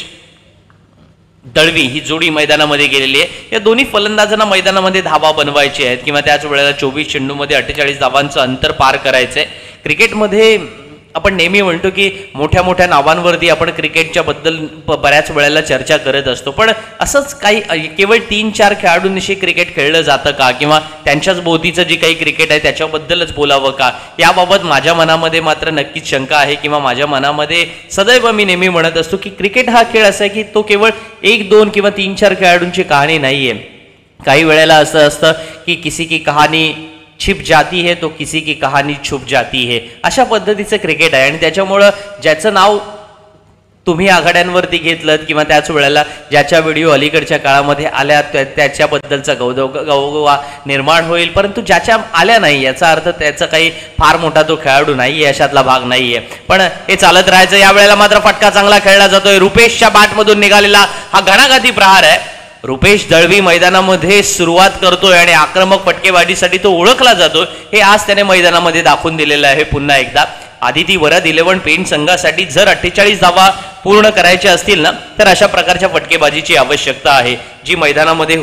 दळवी ही जोडी मैदानामध्ये गेलेली आहे. या दोन्ही फलंदाजांना मैदानामध्ये धावा बनवायची आहेत किंवा त्याच वेळेला 24 चेंडूमध्ये 48 धावांचं अंतर पार करायचंय. क्रिकेटमध्ये आपण नेहमी म्हणतो की मोठ्या मोठ्या नावांवरती आपण क्रिकेटच्या बद्दल बऱ्याच वेळेला चर्चा करत असतो, पण असंच काही केवळ 3-4 खेळाडूंशी क्रिकेट खेळलं जातं का किंवा त्यांच्याच भोवतीचं जी काही क्रिकेट आहे त्याच्याबद्दलच बोलावं का, याबाबत माझ्या मनामध्ये मात्र नक्कीच शंका आहे. किंवा माझ्या मनामध्ये सदैव मी नेहमी म्हणत असतो की क्रिकेट हा खेळ असा आहे की तो केवळ 1-2 किंवा 3-4 खेळाडूंची कहाणी नाही आहे. काही वेळेला असं असतं की किसी की कहाणी छिप जाती है तो किसी की कहानी छुप जाती है, अशा पद्धतीचं क्रिकेट आहे. आणि त्याच्यामुळं ज्याचं नाव तुम्ही आघाड्यांवरती घेतलं किंवा त्याच वेळेला ज्याच्या व्हिडिओ अलीकडच्या काळामध्ये आल्या त्याच्याबद्दलचा गवगवा निर्माण होईल, परंतु ज्याच्या आल्या नाही याचा अर्थ त्याचा काही फार मोठा तो खेळाडू नाही आहे, अशातला भाग नाही आहे. पण हे चालत राहायचं. यावेळेला मात्र फटका चांगला खेळला जातोय. रुपेशच्या बॅटमधून निघालेला हा घणाघाती प्रहार आहे. रुपेश दळवी मैदानामध्ये सुरुवात करतोय आणि आक्रमक फटकेबाजीसाठी तो ओळखला जातो. हे आज त्याने मैदानामध्ये दाखवून दिलेलं आहे. पुन्हा एकदा आदिती वरद 11 पेण संघासाठी जर 48 धावा पूर्ण करायच्या असतील ना तर अशा प्रकारच्या फटकेबाजीची आवश्यकता आहे जी मैदानामध्ये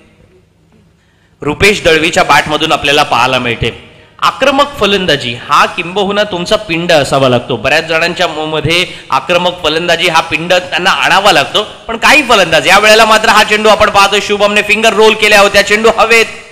रुपेश दळवीच्या बॅटमधून आपल्याला पाहायला मिळते. आक्रमक फलंदाजी हा किंबहुना तुमचा पिंड असावा लागतो. बऱ्याच जणांच्या मध्ये आक्रमक फलंदाजी हा पिंड त्यांना आणावा लागतो, पण काही फलंदाज या वेळेला मात्र हा चेंडू आपण पाहतो शुभमने फिंगर रोल केल्या होत्या. चेंडू हवेत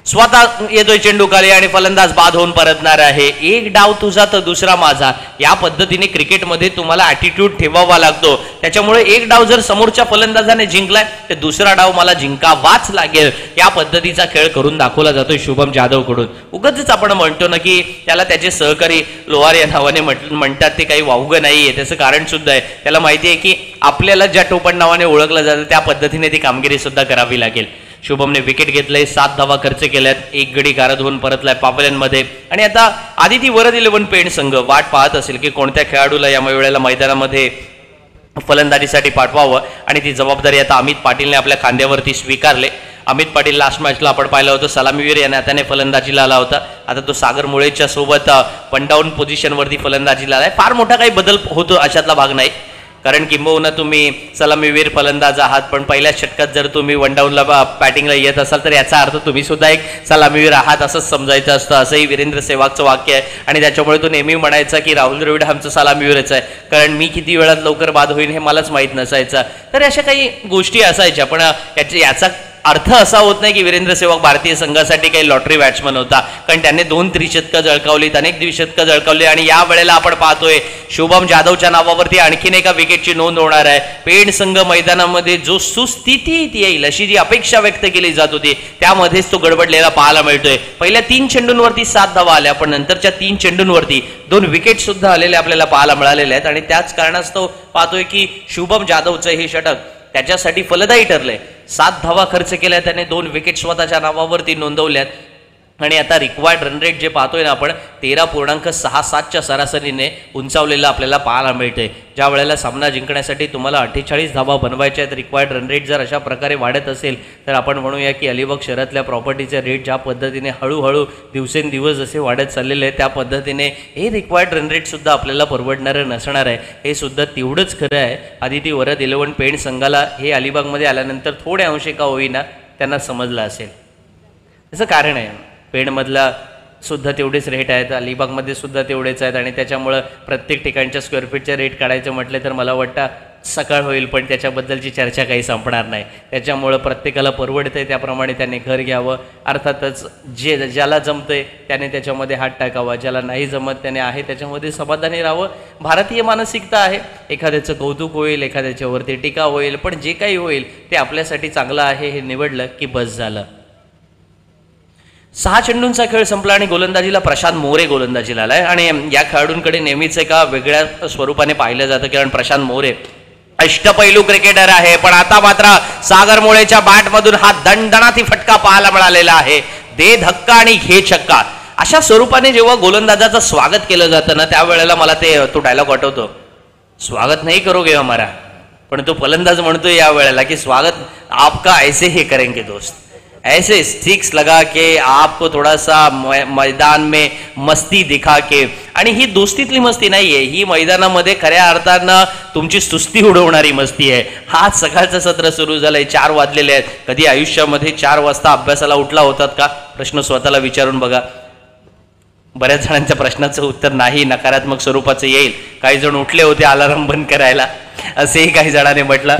स्वतः येतोय चेंडू खाली आणि फलंदाज बाद होऊन परतणार आहे. एक डाव तुझा तर दुसरा माझा, या पद्धतीने क्रिकेटमध्ये तुम्हाला ॲटिट्यूड ठेवावा लागतो. त्याच्यामुळे एक डाव जर समोरच्या फलंदाजाने जिंकलाय तर दुसरा डाव मला जिंकावाच लागेल, या पद्धतीचा खेळ करून दाखवला जातोय शुभम जाधव कडून. उगाचच आपण म्हणतो ना की त्याला त्याचे सहकारी लोहार या नावाने म्हणतात, ते काही वावगं नाहीये. त्याचं कारण सुद्धा आहे, त्याला माहिती आहे की आपल्याला ज्या टोपण नावाने ओळखलं जातं त्या पद्धतीने ती कामगिरी सुद्धा करावी लागेल. शुभमने विकेट घेतलंय, 7 धावा खर्च केल्यात, एक गडी गारद होऊन परतलाय पावल्यांमध्ये. आणि आता आदिती वरद 11 पेण संघ वाट पाहत असेल की कोणत्या खेळाडूला या वेळेला मैदानामध्ये फलंदाजीसाठी पाठवावं, आणि ती जबाबदारी आता अमित पाटीलने आपल्या खांद्यावरती स्वीकारले. अमित पाटील लास्ट मॅचला आपण पाहिलं होतं सलामीवीर या नात्याने फलंदाजीला आला होता. आता तो सागर मुळेच्या सोबत वन डाऊन पोझिशनवरती फलंदाजीला आलाय. फार मोठा काही बदल होतो अशातला भाग नाही, कारण किंबहुना तुम्ही सलामीवीर फलंदाज आहात, पण पहिल्या षटकात जर तुम्ही वन डाऊनला बॅटिंगला येत असाल तर याचा अर्थ तुम्ही सुद्धा एक सलामीवीर आहात असंच समजायचं असतं. असंही वीरेंद्र सेहवागचं वाक्य आहे, आणि त्याच्यामुळे तो नेहमी म्हणायचा की राहुल द्रविड आमचं सलामीवीरच आहे, कारण मी किती वेळात लवकर बाद होईन हे मलाच माहीत नसायचं. तर अशा काही गोष्टी असायच्या, पण याचा अर्थ असा होत नाही की वीरेंद्र सेहवाग भारतीय संघासाठी काही लॉटरी बॅट्समन होता, कारण त्याने 2 त्रिशतकं झळकावलीत, अनेक द्विशतकं झळकावली. आणि या वेळेला आपण पाहतोय शुभम जाधवच्या नावावरती आणखीन एका विकेटची नोंद होणार आहे. पेण संघ मैदानामध्ये जो सुस्थितीत येईल अशी जी अपेक्षा व्यक्त केली जात होती त्यामध्येच तो गडबडलेला पाहायला मिळतोय. पहिल्या 3 चेंडूंवरती 7 धावा आल्या, पण नंतरच्या 3 चेंडूंवरती 2 विकेट सुद्धा आलेले आपल्याला पाहायला मिळालेले आहेत. आणि त्याच कारणास्तव पाहतोय की शुभम जाधवचं हे षटक त्याच्यासाठी फलदायी ठरलंय. 7 धावा खर्च केल्या त्याने, 2 विकेट स्वतःच्या नावावरती नोंदवल्यात. आणि आता रिक्वायर्ड रन रेट जे पाहतोय ना आपण 13.67च्या सरासरीने उंचावलेलं आपल्याला पाहायला मिळतंय. ज्या वेळेला सामना जिंकण्यासाठी तुम्हाला 48 धावा बनवायच्या आहेत, रिक्वायर्ड रन रेट जर अशा प्रकारे वाढत असेल तर आपण म्हणूया की अलिबाग शहरातल्या प्रॉपर्टीचे रेट ज्या पद्धतीने हळूहळू दिवसेंदिवस जसे वाढत चाललेले आहेत त्या पद्धतीने हे रिक्वायर्ड रन रेट सुद्धा आपल्याला परवडणारं नसणार आहे. हे सुद्धा तेवढंच खरं आहे. आदिती वरद 11 पेण संघाला हे अलिबागमध्ये आल्यानंतर थोडे अंशी का होईना त्यांना समजलं असेल. त्याचं कारण आहे, पेणमधला सुद्धा तेवढेच रेट आहेत, अलिबागमध्ये सुद्धा तेवढेच आहेत, आणि त्याच्यामुळं प्रत्येक ठिकाणच्या स्क्वेअर फीटचे रेट काढायचं म्हटलं तर मला वाटतं सकाळ होईल, पण त्याच्याबद्दलची चर्चा काही संपणार नाही. त्याच्यामुळं प्रत्येकाला परवडतंय त्याप्रमाणे त्याने घर घ्यावं. अर्थातच ज्याला जमतंय त्याने त्याच्यामध्ये हात टाकावा, ज्याला नाही जमत त्याने आहे त्याच्यामध्ये समाधानी राहावं. भारतीय मानसिकता आहे, एखाद्याचं कौतुक होईल, एखाद्याच्यावरती टीका होईल, पण जे काही होईल ते आपल्यासाठी चांगलं आहे हे निवडलं की बस झालं. 6 चेंडूंचा खेळ संपला आणि गोलंदाजीला प्रशांत मोरे गोलंदाजीला आलाय. आणि या खेळाडूंकडे नेहमीच एका वेगळ्या स्वरूपाने पाहिलं जातं, कारण प्रशांत मोरे अष्टपैलू क्रिकेटर आहे, पण आता मात्र सागर मुळेच्या बॅटमधून हा दणदणाती फटका पाहायला मिळालेला आहे. दे धक्का आणि घे छक्का अशा स्वरूपाने जेव्हा गोलंदाजाचं स्वागत केलं जातं ना त्यावेळेला मला तो डायलॉग आठवतो, स्वागत नाही करोगे हमारा, पण तो फलंदाज म्हणतोय या वेळेला की स्वागत आपका ऐसे ही करेंगे दोस्त, ऐसे स्टिक्स लगा के आपको थोड़ा सा मैदान में मस्ती दिखा के. आणि ही दोस्तीतली मस्ती नाहीये, ही मैदानामध्ये खऱ्या अर्थानं तुमची सुस्ती उडवणारी मस्ती आहे. हा सकाळचं सत्र सुरू झालंय, 4 वाजलेले आहेत. कधी आयुष्यामध्ये 4 वाजता अभ्यासाला उठला होतात का? प्रश्न स्वतःला विचारून बघा. बऱ्याच जणांच्या प्रश्नाचं उत्तर नाही, नकारात्मक स्वरूपाचं येईल. काही जण उठले होते अलार्म बंद करायला असेही काही जणांनी म्हटलं,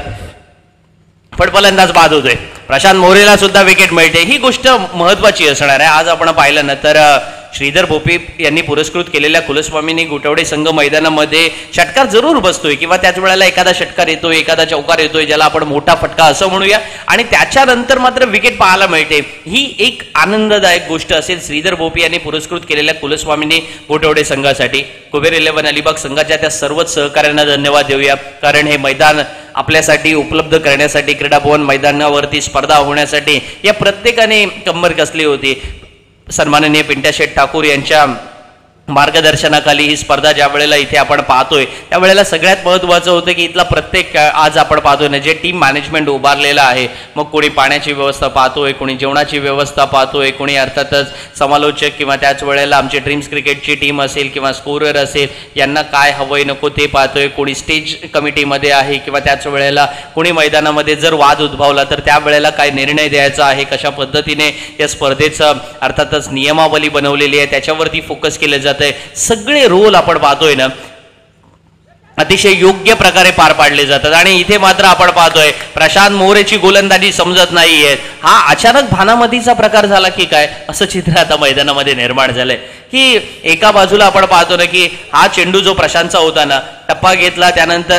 पण फलंदाज बाद होतोय. प्रशांत मोरेला सुद्धा विकेट मिळते. ही गोष्ट महत्वाची असणार आहे. आज आपण पाहिलं ना तर श्रीधर भोपी यांनी पुरस्कृत केलेल्या कुलस्वामीनी गोटवडे संघ मैदानामध्ये षटकार जरूर बसतोय, किंवा त्याच वेळेला एखादा षटकार येतोय, एखादा चौकार येतोय, ज्याला आपण मोठा फटका असं म्हणूया, आणि त्याच्यानंतर मात्र विकेट पाहायला मिळते. ही एक आनंददायक गोष्ट असेल श्रीधर भोपी यांनी पुरस्कृत केलेल्या कुलस्वामीनी गोटवडे संघासाठी. कुबेर 11 अलिबाग संघाच्या त्या सर्वच सहकार्यांना धन्यवाद देऊया, कारण हे मैदान आपल्यासाठी उपलब्ध करण्यासाठी, क्रीडा भवन मैदानावरती स्पर्धा होण्यासाठी या प्रत्येकाने कंबर कसली होती. सन्माननीय पिंट्या शेठ ठाकूर यांच्या मार्गदर्शनाखाली ही स्पर्धा ज्या वेळेला इथे आपण पाहतोय त्यावेळेला सगळ्यात महत्त्वाचं होतं की इथला प्रत्येक आज आपण पाहतोय ना जे टीम मॅनेजमेंट उभारलेलं आहे, मग कोणी पाण्याची व्यवस्था पाहतोय, कोणी जेवणाची व्यवस्था पाहतोय, कोणी अर्थातच समालोचक किंवा त्याच वेळेला आमची ड्रीम्स क्रिकेटची टीम असेल किंवा स्कोरर असेल, यांना काय हवंय नको ते पाहतोय, कोणी स्टेज कमिटीमध्ये आहे, किंवा त्याच वेळेला कोणी मैदानामध्ये जर वाद उद्भवला तर त्यावेळेला काय निर्णय द्यायचा आहे, कशा पद्धतीने या स्पर्धेचं अर्थातच नियमावली बनवलेली आहे त्याच्यावरती फोकस केलं जातं. सगळे रोल आपण पाहतोय ना. अतिशय योग्य प्रकारे पार पाडले जातात. आणि इथे मात्र आपण पाहतोय प्रशांत मोरेची गोलंदाजी समजत नाहीये. हा अचानक भानामतीचा प्रकार झाला की काय असं चित्र आता मैदानामध्ये निर्माण झालंय की एका बाजूला आपण पाहतो ना की हा चेंडू जो प्रशांतचा होता ना, टप्पा घेतला, त्यानंतर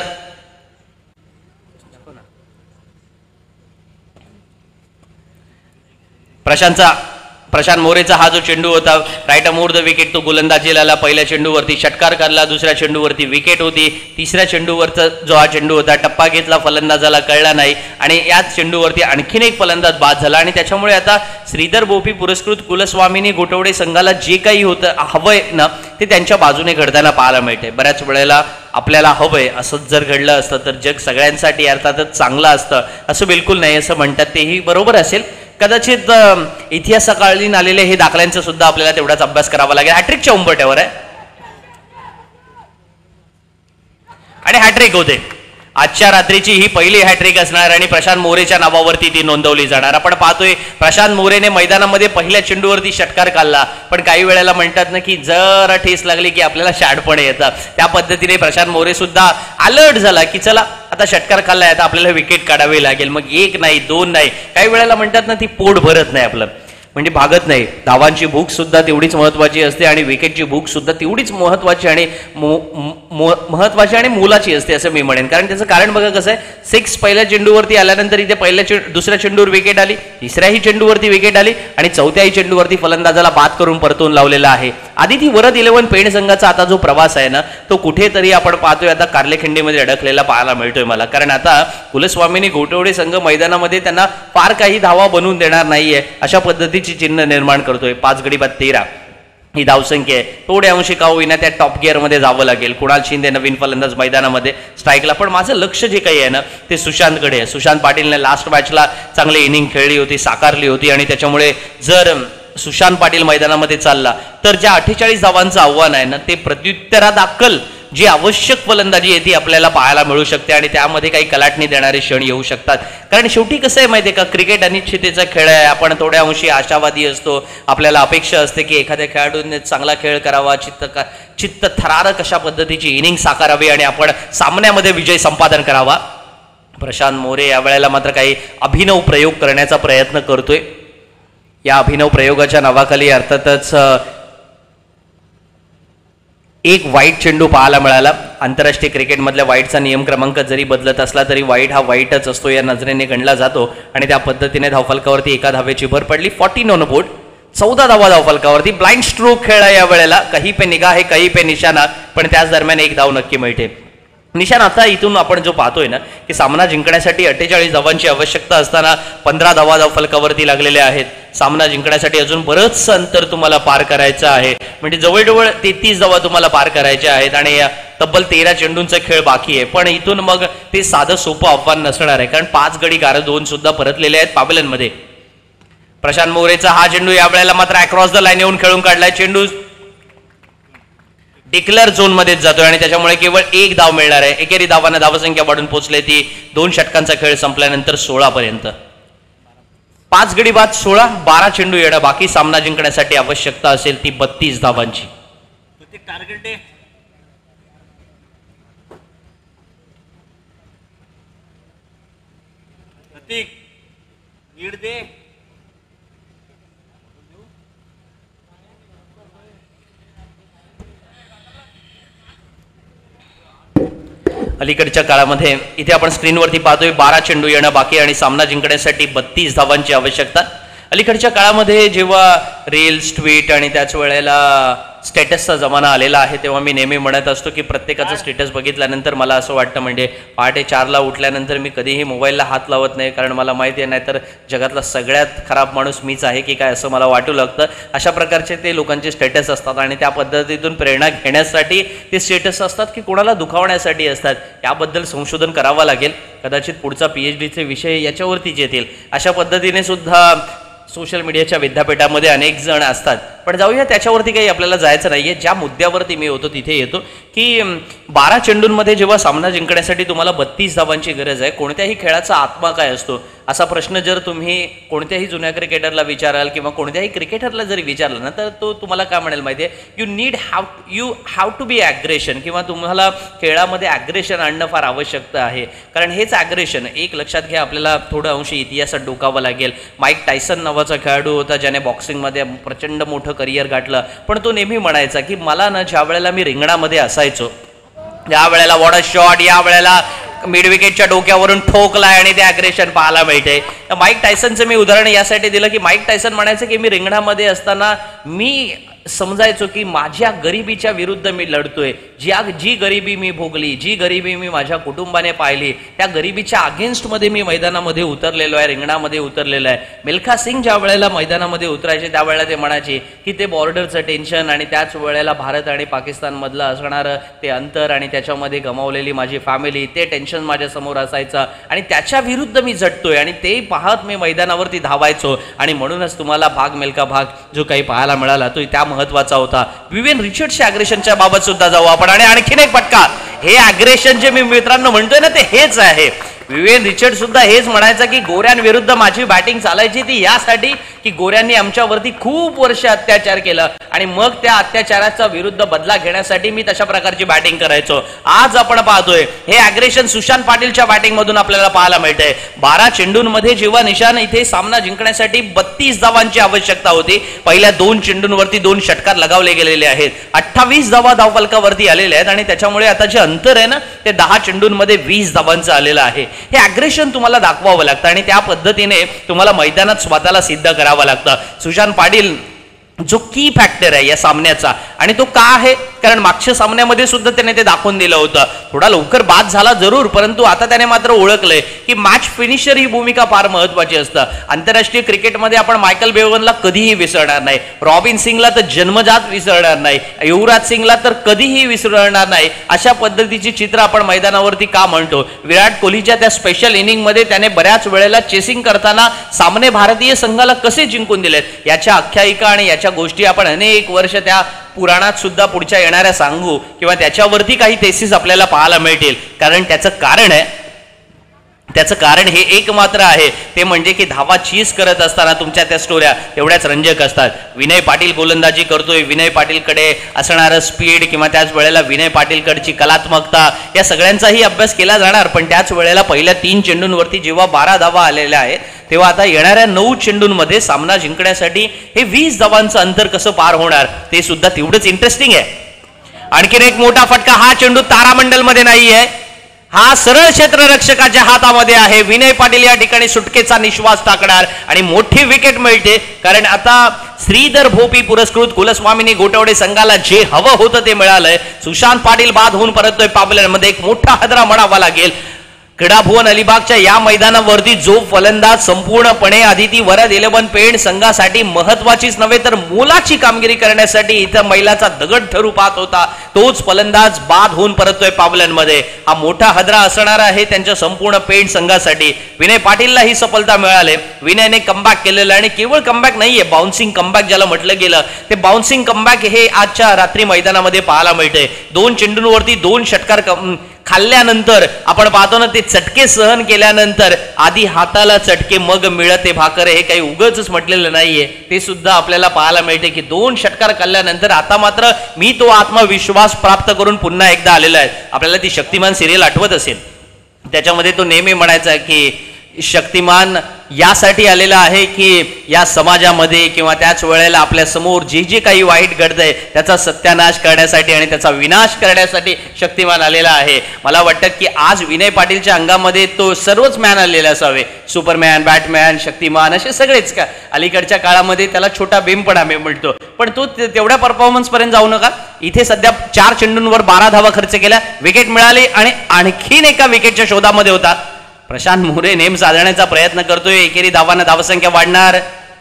प्रशांत मोरेचा हा जो चेंडू होता राईट अमोर द विकेट, तो गोलंदाजीला आला. पहिल्या चेंडूवरती षटकार करला, दुसऱ्या चेंडूवरती विकेट होती, तिसऱ्या चेंडूवरचा जो हा चेंडू होता टप्पा घेतला, फलंदाजाला कळला नाही आणि याच चेंडूवरती आणखीन एक फलंदाज बाद झाला. आणि त्याच्यामुळे आता श्रीधर बोपी पुरस्कृत कुलस्वामिनी घोटवडे संघाला जे काही होतं हवंय ना ते त्यांच्या बाजूने घडताना पाहायला मिळते. बऱ्याच वेळेला आपल्याला हवंय असंच जर घडलं असतं तर जग सगळ्यांसाठी अर्थातच चांगलं असतं असं बिलकुल नाही असं म्हणतात, तेही बरोबर असेल. कदाचित इतिहासकालीन आलेले हे दाखल्यांचा सुद्धा आपल्याला तेवढाच अभ्यास करावा लागेल. हॅट्रिकच्या उंबरठ्यावर आहे आणि हॅट्रिक होते. आजच्या रात्रीची ही पहिली हॅट्रिक असणार आणि प्रशांत मोरेच्या नावावरती ती नोंदवली जाणार. आपण पाहतोय प्रशांत मोरेने मैदानामध्ये पहिल्या चेंडूवरती षटकार काढला, पण काही वेळेला म्हणतात ना की जरा ठेस लागली की आपल्याला शाडपण येतं. त्या पद्धतीने प्रशांत मोरे सुद्धा अलर्ट झाला की चला आता षटकार खाल्लाय, आता आपल्याला विकेट काढावी लागेल. मग एक नाही, दोन नाही, काही वेळेला म्हणतात ना ती पोट भरत नाही आपलं, म्हणजे भागत नाही. धावांची भूक सुद्धा तेवढीच महत्वाची असते आणि विकेटची भूक सुद्धा तेवढीच महत्वाची आणि मोलाची असते असं मी म्हणेन. कारण त्याचं कारण बघा कसं आहे, 6 पहिल्या चेंडूवरती आल्यानंतर इथे दुसऱ्या चेंडूवर विकेट आली, तिसऱ्याही चेंडूवरती विकेट आली आणि चौथ्याही चेंडूवरती फलंदाजाला बाद करून परतून लावलेला आहे. आधी ती वरद 11 पेण संघाचा आता जो प्रवास आहे ना तो कुठेतरी आपण पाहतोय आता कारलेखिंडीमध्ये अडकलेला पाहायला मिळतोय मला. कारण आता कुलस्वामिनी घोटवडे संघ मैदानामध्ये त्यांना फार काही धावा बनवून देणार नाहीये अशा पद्धतीची चिन्ह निर्माण करतोय. 5 गडी बाद 13 ही धावसंख्या आहे. थोड्या अंशी का होईना त्या टॉप गिअरमध्ये जावं लागेल. कुणाल शिंदे नवीन फलंदाज मैदानामध्ये स्ट्राईकला, पण माझं लक्ष जे काही आहे ना ते सुशांतकडे आहे. सुशांत पाटीलने लास्ट मॅचला चांगली इनिंग खेळली होती, साकारली होती आणि त्याच्यामुळे जर सुशांत पाटील मैदानामध्ये चालला तर ज्या 48 धावांचं आव्हान आहे ना ते प्रत्युत्तरादाखल जी आवश्यक फलंदाजी आहे ती आपल्याला पाहायला मिळू शकते आणि त्यामध्ये काही कलाटणी देणारे क्षण येऊ शकतात. कारण शेवटी कसं आहे माहिती आहे का, क्रिकेट अनिश्चिततेचा खेळ आहे. आपण थोड्या अंशी आशावादी असतो, आपल्याला अपेक्षा असते की एखाद्या खेळाडूने चांगला खेळ करावा, चित्त थरारक अशा पद्धतीची इनिंग साकारावी आणि आपण सामन्यामध्ये विजय संपादन करावा. प्रशांत मोरे यावेळेला मात्र काही अभिनव प्रयोग करण्याचा प्रयत्न करतोय. या अभिनव प्रयोगाच्या नावाखाली अर्थातच एक वाईट चेंडू पाहायला मिळाला. आंतरराष्ट्रीय क्रिकेटमधल्या वाईटचा नियम क्रमांक जरी बदलत असला तरी वाईट हा वाईटच असतो या नजरेने गणला जातो आणि त्या पद्धतीने धावफलकावरती एका धावेची भर पडली. 14 ऑन बोर्ड, 14 धावा धावफलकावरती. ब्लाइंड स्ट्रोक खेळला या वेळेला, कहीं पे निगाह है कहीं पे निशाणा, पण त्याच दरम्यान एक धाव नक्की मिळते. निशाण आता इथून आपण जो पाहतोय ना की सामना जिंकण्यासाठी 48 धावांची आवश्यकता असताना 15 धावा धावफलकावरती लागलेल्या आहेत. सामना जिंकण्यासाठी अजून बरंच अंतर तुम्हाला पार करायचं आहे, म्हणजे जवळजवळ 33 धावा तुम्हाला पार करायच्या आहेत आणि तब्बल 13 चेंडूंचा खेळ बाकी आहे. पण इथून मग ते साधं सोपं आव्हान नसणार आहे, कारण 5 गडी गार 2 सुद्धा परतलेले आहेत पॅव्हलियनमध्ये. प्रशांत मोरेचा हा चेंडू यावेळेला मात्र अक्रॉस द लाईन येऊन खेळून काढलाय. चेंडू डिक्लेअर झोन मध्येच जातोय आणि त्याच्यामुळे केवळ एक धाव मिळणार आहे. एकेरी धावांना धावसंख्या वाढून पोहोचले ती 2 षटकांचा खेळ संपल्यानंतर 16 पर्यंत. 5 गडी बाद 16, 12 चेंडू येणं बाकी. सामना जिंकण्यासाठी आवश्यकता असेल ती 32 धावांची. अलीकडच्या काळामध्ये इथे आपण स्क्रीनवरती पाहतोय 12 चेंडू येणं बाकी आणि सामना जिंकण्यासाठी 32 धावांची आवश्यकता. अलीकडच्या काळामध्ये जेव्हा रील्स, ट्विट आणि त्याच वेळेला स्टेटसचा जमाना आलेला आहे तेव्हा मी नेहमी म्हणत असतो की प्रत्येकाचं स्टेटस बघितल्यानंतर मला असं वाटतं, म्हणजे पहाटे 4ला उठल्यानंतर मी कधीही मोबाईलला हात लावत नाही, कारण मला माहिती आहे नाही तर जगातला सगळ्यात खराब माणूस मीच आहे की काय असं मला वाटू लागतं. अशा प्रकारचे ते लोकांचे स्टेटस असतात आणि त्या पद्धतीतून प्रेरणा घेण्यासाठी ते स्टेटस असतात की कोणाला दुखावण्यासाठी असतात. याबद्दल संशोधन करावं लागेल. कदाचित पुढचा PhDचे विषय याच्यावरतीच येतील. अशा पद्धतीने सुद्धा सोशल मीडियाच्या विद्यापीठामध्ये अनेक जण असतात पण जाऊया, त्याच्यावरती काही आपल्याला जायचं नाहीये. ज्या मुद्द्यावरती मी होतो तिथे येतो की 12 चेंडूंमध्ये जेव्हा सामना जिंकण्यासाठी तुम्हाला 32 धावांची गरज आहे, कोणत्याही खेळाचा आत्मा काय असतो असा प्रश्न जर तुम्ही कोणत्याही जुन्या क्रिकेटरला विचाराल किंवा कोणत्याही क्रिकेटरला जरी विचारलं ना, तर तो तुम्हाला काय म्हणेल माहिती आहे, you have to be aggression, किंवा तुम्हाला खेळामध्ये ॲग्रेशन आणणं फार आवश्यकता आहे. कारण हेच ॲग्रेशन, एक लक्षात घ्या, आपल्याला थोडं अंशी इतिहासात डोकावं लागेल. माईक टायसन नावाचा खेळाडू होता ज्याने बॉक्सिंगमध्ये प्रचंड मोठं करिअर गाठलं, पण तो नेहमी म्हणायचा की मला ना ज्या वेळेला मी रिंगणामध्ये असायचो, या वेळेला वॉट अ शॉट, या वेळेला मिड विकेटच्या डोक्यावरून ठोकलाय आणि ते ॲग्रेशन पाहायला मिळते. माईक टायसनचं मी उदाहरण यासाठी दिलं की माईक टायसन म्हणायचं की मी रिंगणामध्ये असताना मी समजायचो की माझ्या गरिबीच्या विरुद्ध मी लढतोय, जी गरिबी मी भोगली, जी गरिबी मी माझ्या कुटुंबाने पाहिली, त्या गरिबीच्या अगेन्स्टमध्ये मी मैदानामध्ये उतरलेलो आहे, रिंगणामध्ये उतरलेलो आहे. मिल्खा सिंग ज्या वेळेला मैदानामध्ये उतरायचे त्यावेळेला ते म्हणायचे की ते बॉर्डरचं टेन्शन आणि त्याच वेळेला भारत आणि पाकिस्तानमधलं असणारं ते अंतर आणि त्याच्यामध्ये गमावलेली माझी फॅमिली, ते टेन्शन माझ्यासमोर असायचं आणि त्याच्या विरुद्ध मी झटतोय आणि ते पाहत मी मैदानावरती धावायचो. आणि म्हणूनच तुम्हाला भाग मिल्खा भाग जो काही पाहायला मिळाला तो त्या महत्वाचा होता. विवियन रिचर्डच्या ॲग्रेशनच्या बाबत सुद्धा जाऊ आपण. आणि आणखीन एक फटका, हे ॲग्रेशन जे मी मित्रांनो म्हणतोय ना, ते हेच आहे. विवियन रिचर्ड सुद्धा हेच म्हणायचं की गोऱ्यांविरुद्ध माझी बॅटिंग चालायची ती यासाठी की गोऱ्यांनी आमच्यावरती खूप वर्ष अत्याचार केला आणि मग त्या अत्याचाराचा विरुद्ध बदला घेण्यासाठी मी तशा प्रकारची बॅटिंग करायचो. आज आपण पाहतोय हे ॲग्रेशन सुशांत पाटीलच्या बॅटिंग मधून आपल्याला पाहायला मिळतंय. 12 चेंडूंमध्ये जेव्हा निशान इथे सामना जिंकण्यासाठी 32 धावांची आवश्यकता होती, पहिल्या 2 चेंडूंवरती 2 षटकार लगावले गेलेले आहेत, 28 धावा धावफलकावरती आलेले आहेत आणि त्याच्यामुळे आता जे अंतर आहे ना ते 10 चेंडूंमध्ये 20 धावांचं आलेलं आहे. हे ॲग्रेशन तुम्हाला दाखवावं लागतं आणि त्या पद्धतीने तुम्हाला मैदानात स्वतःला सिद्ध करावं लागतं. सुशांत पाटील जो की फॅक्टर आहे या सामन्याचा, आणि तो का आहे, कारण मागच्या सामन्यामध्ये सुद्धा त्याने ते दाखवून दिलं होतं. थोडा लवकर बाद झाला जरूर, परंतु आता त्याने मात्र ओळखलंय की मॅच फिनिशर ही भूमिका फार महत्वाची असतं. आंतरराष्ट्रीय क्रिकेटमध्ये आपण मायकल बेवनला कधीही विसरणार नाही, रॉबिन सिंगला तर जन्मजात विसरणार नाही, युवराज सिंगला तर कधीही विसरणार नाही. अशा पद्धतीची चित्र आपण मैदानावरती का म्हणतो. विराट कोहलीच्या त्या स्पेशल इनिंगमध्ये त्याने बऱ्याच वेळेला चेसिंग करताना सामने भारतीय संघाला कसे जिंकून दिलेत याच्या आख्यायिका आणि याच्या गोष्टी आपण अनेक वर्ष त्या पुराणात सुद्धा पुढच्या येणाऱ्या सांगू किंवा त्याच्यावरती काही थेसिस आपल्याला पाहायला मिळतील. कारण त्याचं कारण हे एक मात्र आहे, ते म्हणजे की धावा चीज करत असताना तुमच्या त्या स्टोऱ्या तेवढ्याच रंजक असतात. विनय पाटील गोलंदाजी करतोय, विनय पाटीलकडे असणारं स्पीड किंवा त्याच वेळेला विनय पाटीलकडची कलात्मकता या सगळ्यांचाही अभ्यास केला जाणार. पण त्याच वेळेला पहिल्या 3 चेंडूंवरती जेव्हा 12 धावा आलेल्या आहेत तेव्हा आता येणाऱ्या 9 चेंडूंमध्ये सामना जिंकण्यासाठी हे 20 धावांचं अंतर कसं पार होणार ते सुद्धा तेवढंच इंटरेस्टिंग आहे. आणखीन एक मोठा फटका, हा चेंडू तारामंडलमध्ये नाहीये, हा सरळ क्षेत्ररक्षकाच्या हातामध्ये आहे. विनय पाटील या ठिकाणी सुटकेचा निश्वास टाकणार आणि मोठी विकेट मिळते. कारण आता श्रीधर भोपी पुरस्कृत कुलस्वामिनी गोटवडे संघाला जे हवं होतं ते मिळालंय. सुशांत पाटील बाद होऊन परततोय पावलांमध्ये, एक मोठा हादरा म्हणावा लागेल. क्रीडाभुवन अलिबागच्या या मैदानावरती जो फलंदाज संपूर्णपणे आदिती वरद 11 पेड संघासाठी महत्वाचीच नव्हे तर मोलाची कामगिरी करण्यासाठी इथं मैलाचा दगड ठरू पाहत होता, तोच फलंदाज बाद होऊन परततोय पावलांमध्ये. हा मोठा हादरा असणार आहे त्यांच्या संपूर्ण पेड संघासाठी. विनय पाटीलला ही सफलता मिळाली. विनयने कमबॅक केलेलं आणि केवळ कमबॅक नाहीये, बाउन्सिंग कमबॅक ज्याला म्हटलं गेलं ते बाउन्सिंग कमबॅक हे आजच्या रात्री मैदानामध्ये पाहायला मिळते. 2 चेंडूंवरती 2 षटकार खाल्ल्यानंतर आपण पाहतो ना, ते चटके सहन केल्यानंतर आधी हाताला चटके मग मिळते भाकर, हे काही उगाचच म्हटलेलं नाहीये, ते सुद्धा आपल्याला पाहायला मिळते की 2 षटकार खाल्ल्यानंतर आता मात्र मी तो आत्मविश्वास प्राप्त करून पुन्हा एकदा आलेला आहे. आपल्याला ती शक्तिमान सिरियल आठवत असेल, त्याच्यामध्ये तो नेहमी म्हणायचा की शक्तिमान यासाठी आलेला आहे की या समाजामध्ये किंवा त्याच वेळेला आपल्या समोर जे जे काही वाईट घडतंय त्याचा सत्यानाश करण्यासाठी आणि त्याचा विनाश करण्यासाठी शक्तिमान आलेला आहे. मला वाटतं की आज विनय पाटीलच्या अंगामध्ये तो सर्वच मॅन आलेले असावे, सुपरमॅन, बॅटमॅन, शक्तिमान असे सगळेच. का अलीकडच्या काळामध्ये त्याला छोटा भीम पण आम्ही म्हणतो, पण तो तेवढ्या परफॉर्मन्स पर्यंत जाऊ नका. इथे सध्या 4 चेंडूंवर 12 धावा खर्च केल्या, विकेट मिळाली आणि आणखीन एका विकेटच्या शोधामध्ये होता. प्रशांत मोरे नेम साधण्याचा प्रयत्न करतोय, एकेरी धावांना धावसंख्या वाढणार.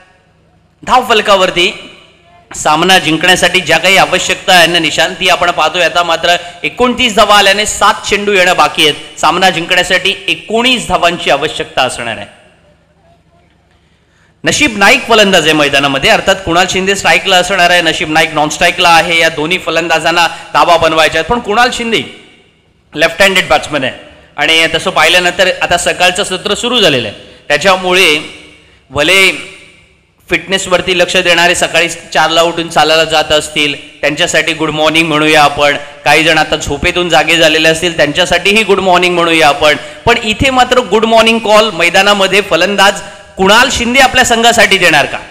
धाव फलकावरती सामना जिंकण्यासाठी ज्या काही आवश्यकता आहे ना निशांत, ती आपण पाहतोय. आता मात्र 29 धावा आल्याने 7 चेंडू येणं बाकी आहेत. सामना जिंकण्यासाठी 19 धावांची आवश्यकता असणार आहे. नशीब नाईक फलंदाज आहे मैदानामध्ये, अर्थात कुणाल शिंदे स्ट्राईकला असणार आहे, नशीब नाईक नॉन स्ट्राईकला आहे. या दोन्ही फलंदाजांना दाबा बनवायचा आहे. पण Kunal Shinde left handed batsman आहे आणि तसं पाहिल्यानंतर आता सकाळचं सत्र सुरू झालेलं आहे, त्याच्यामुळे भले फिटनेसवरती लक्ष देणारे सकाळी 4ला उठून चालायला जात असतील त्यांच्यासाठी गुड मॉर्निंग म्हणूया आपण, काही जण आता झोपेतून जागे झालेले असतील त्यांच्यासाठीही गुड मॉर्निंग म्हणूया आपण. पण इथे मात्र गुड मॉर्निंग कॉल मैदानामध्ये फलंदाज कुणाल शिंदे आपल्या संघासाठी देणार का?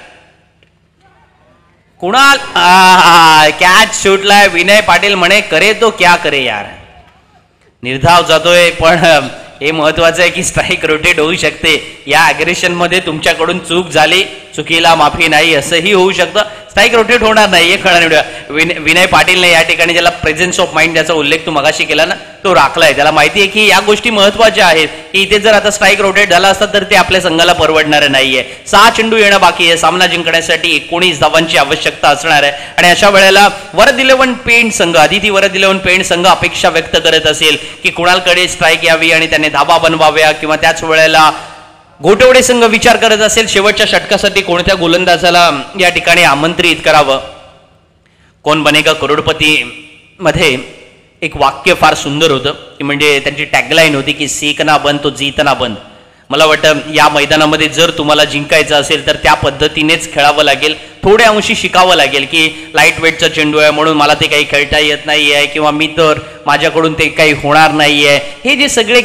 कुणाल कॅच शूटलाय. विनय पाटील म्हणे करे तो क्या करे यार. निर्धाव जातोय, पण हे महत्वाचं आहे की स्ट्राईक रोटेट होऊ शकते. या अग्रेशन मध्ये तुमच्याकडून चूक झाली, चुकीला माफी नाही असंही होऊ शकतं. स्ट्राईक रोटेट होणार नाही हे कळणार. विनय पाटीलने या ठिकाणी ज्याला प्रेझेन्स ऑफ माइंड ज्याचा उल्लेख तू मगाशी केला ना तो राखलाय. त्याला माहिती आहे की या गोष्टी महत्वाच्या आहेत की इथे जर आता स्ट्राईक रोटेट झाला असता तर ते आपल्या संघाला परवडणार नाहीये. 6 चेंडू येणं बाकी आहे. सामना जिंकण्यासाठी 19 धावांची आवश्यकता असणार आहे आणि अशा वेळेला वरद 11 पेंट संघ, आदिती वरद 11 पेंट संघ अपेक्षा व्यक्त करत असेल की कुणालकडे स्ट्राईक यावी आणि त्याने धाबा बनवाव्या, किंवा त्याच वेळेला घोटवडे संघ विचार करत असेल शेवटच्या षटकासाठी कोणत्या गोलंदाजाला या ठिकाणी आमंत्रित करावं. कोण बनेगा करोडपती मध्ये एक वाक्य फार सुंदर होतं की म्हणजे त्यांची टॅगलाईन होती की सीखना बंद तो जीतना बंद. मला वाटतं या मैदानामध्ये जर तुम्हाला जिंकायचं असेल तर त्या पद्धतीनेच खेळावं लागेल. थोड्या अंशी शिकावं लागेल की लाईट वेटचा चेंडू आहे म्हणून मला ते काही खेळता येत नाही आहे, किंवा मी तर माझ्याकडून ते काही होणार नाही आहे. हे जे सगळे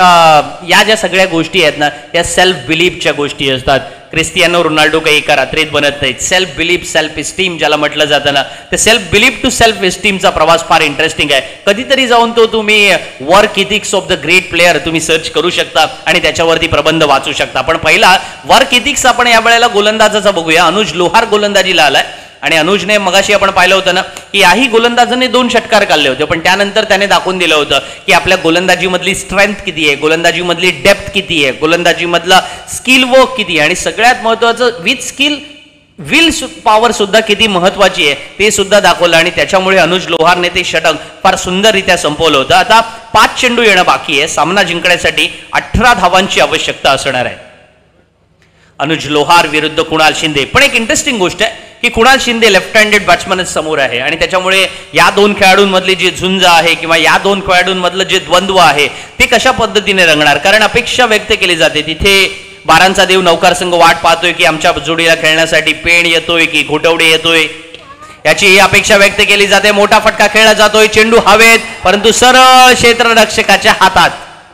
या ज्या सगळ्या गोष्टी आहेत ना त्या सेल्फ बिलीफच्या गोष्टी असतात. क्रिस्टियानो रोनाल्डो काही एका रात्रीत बनत नाहीत. सेल्फ बिलीफ, सेल्फ इस्टीम ज्याला म्हटलं जातं ना, ते सेल्फ बिलीफ टू सेल्फ इस्टीमचा प्रवास फार इंटरेस्टिंग आहे. कधीतरी जाऊन तो तुम्ही work ethics of the great player तुम्ही सर्च करू शकता आणि त्याच्यावरती प्रबंध वाचू शकता. पण पहिला वर्क इथिक्स आपण या वेळेला गोलंदाजाचा बघूया. अनुज लोहार गोलंदाजीला आलाय आणि अनुजने मगाशी आपण पाहिलं होतं ना की याही गोलंदाजाने 2 षटकार काढले होते, पण त्यानंतर त्याने दाखवून दिलं होतं की आपल्या गोलंदाजीमधली स्ट्रेंथ किती आहे, गोलंदाजीमधली डेप्थ किती आहे, गोलंदाजीमधला स्किल वर्क किती आहे आणि सगळ्यात महत्वाचं विथ स्किल विल पॉवर सुद्धा किती महत्वाची आहे ते सुद्धा दाखवलं. आणि त्याच्यामुळे अनुज लोहारने ते षटक फार सुंदररित्या संपवलं होतं. आता 5 चेंडू येणं बाकी आहे. सामना जिंकण्यासाठी 18 धावांची आवश्यकता असणार आहे. अनुज लोहार विरुद्ध कुणाल शिंदे. पण एक इंटरेस्टिंग गोष्ट आहे की कुणाल शिंदे लेफ्ट हँडेड बॅट्समनच समोर आहे आणि त्याच्यामुळे या 2 खेळाडूंमधली जी झुंज आहे किंवा या 2 खेळाडूंमधलं जे द्वंद्व आहे ते कशा पद्धतीने रंगणार. कारण अपेक्षा व्यक्त केली जाते तिथे बारांचा देव नौकार संघ वाट पाहतोय की आमच्या जोडीला खेळण्यासाठी पेण येतोय की घोटवडे येतोय, याची ही अपेक्षा व्यक्त केली जाते. मोठा फटका खेळला जातोय, चेंडू हवेत परंतु सरळ क्षेत्ररक्षकाच्या हातात.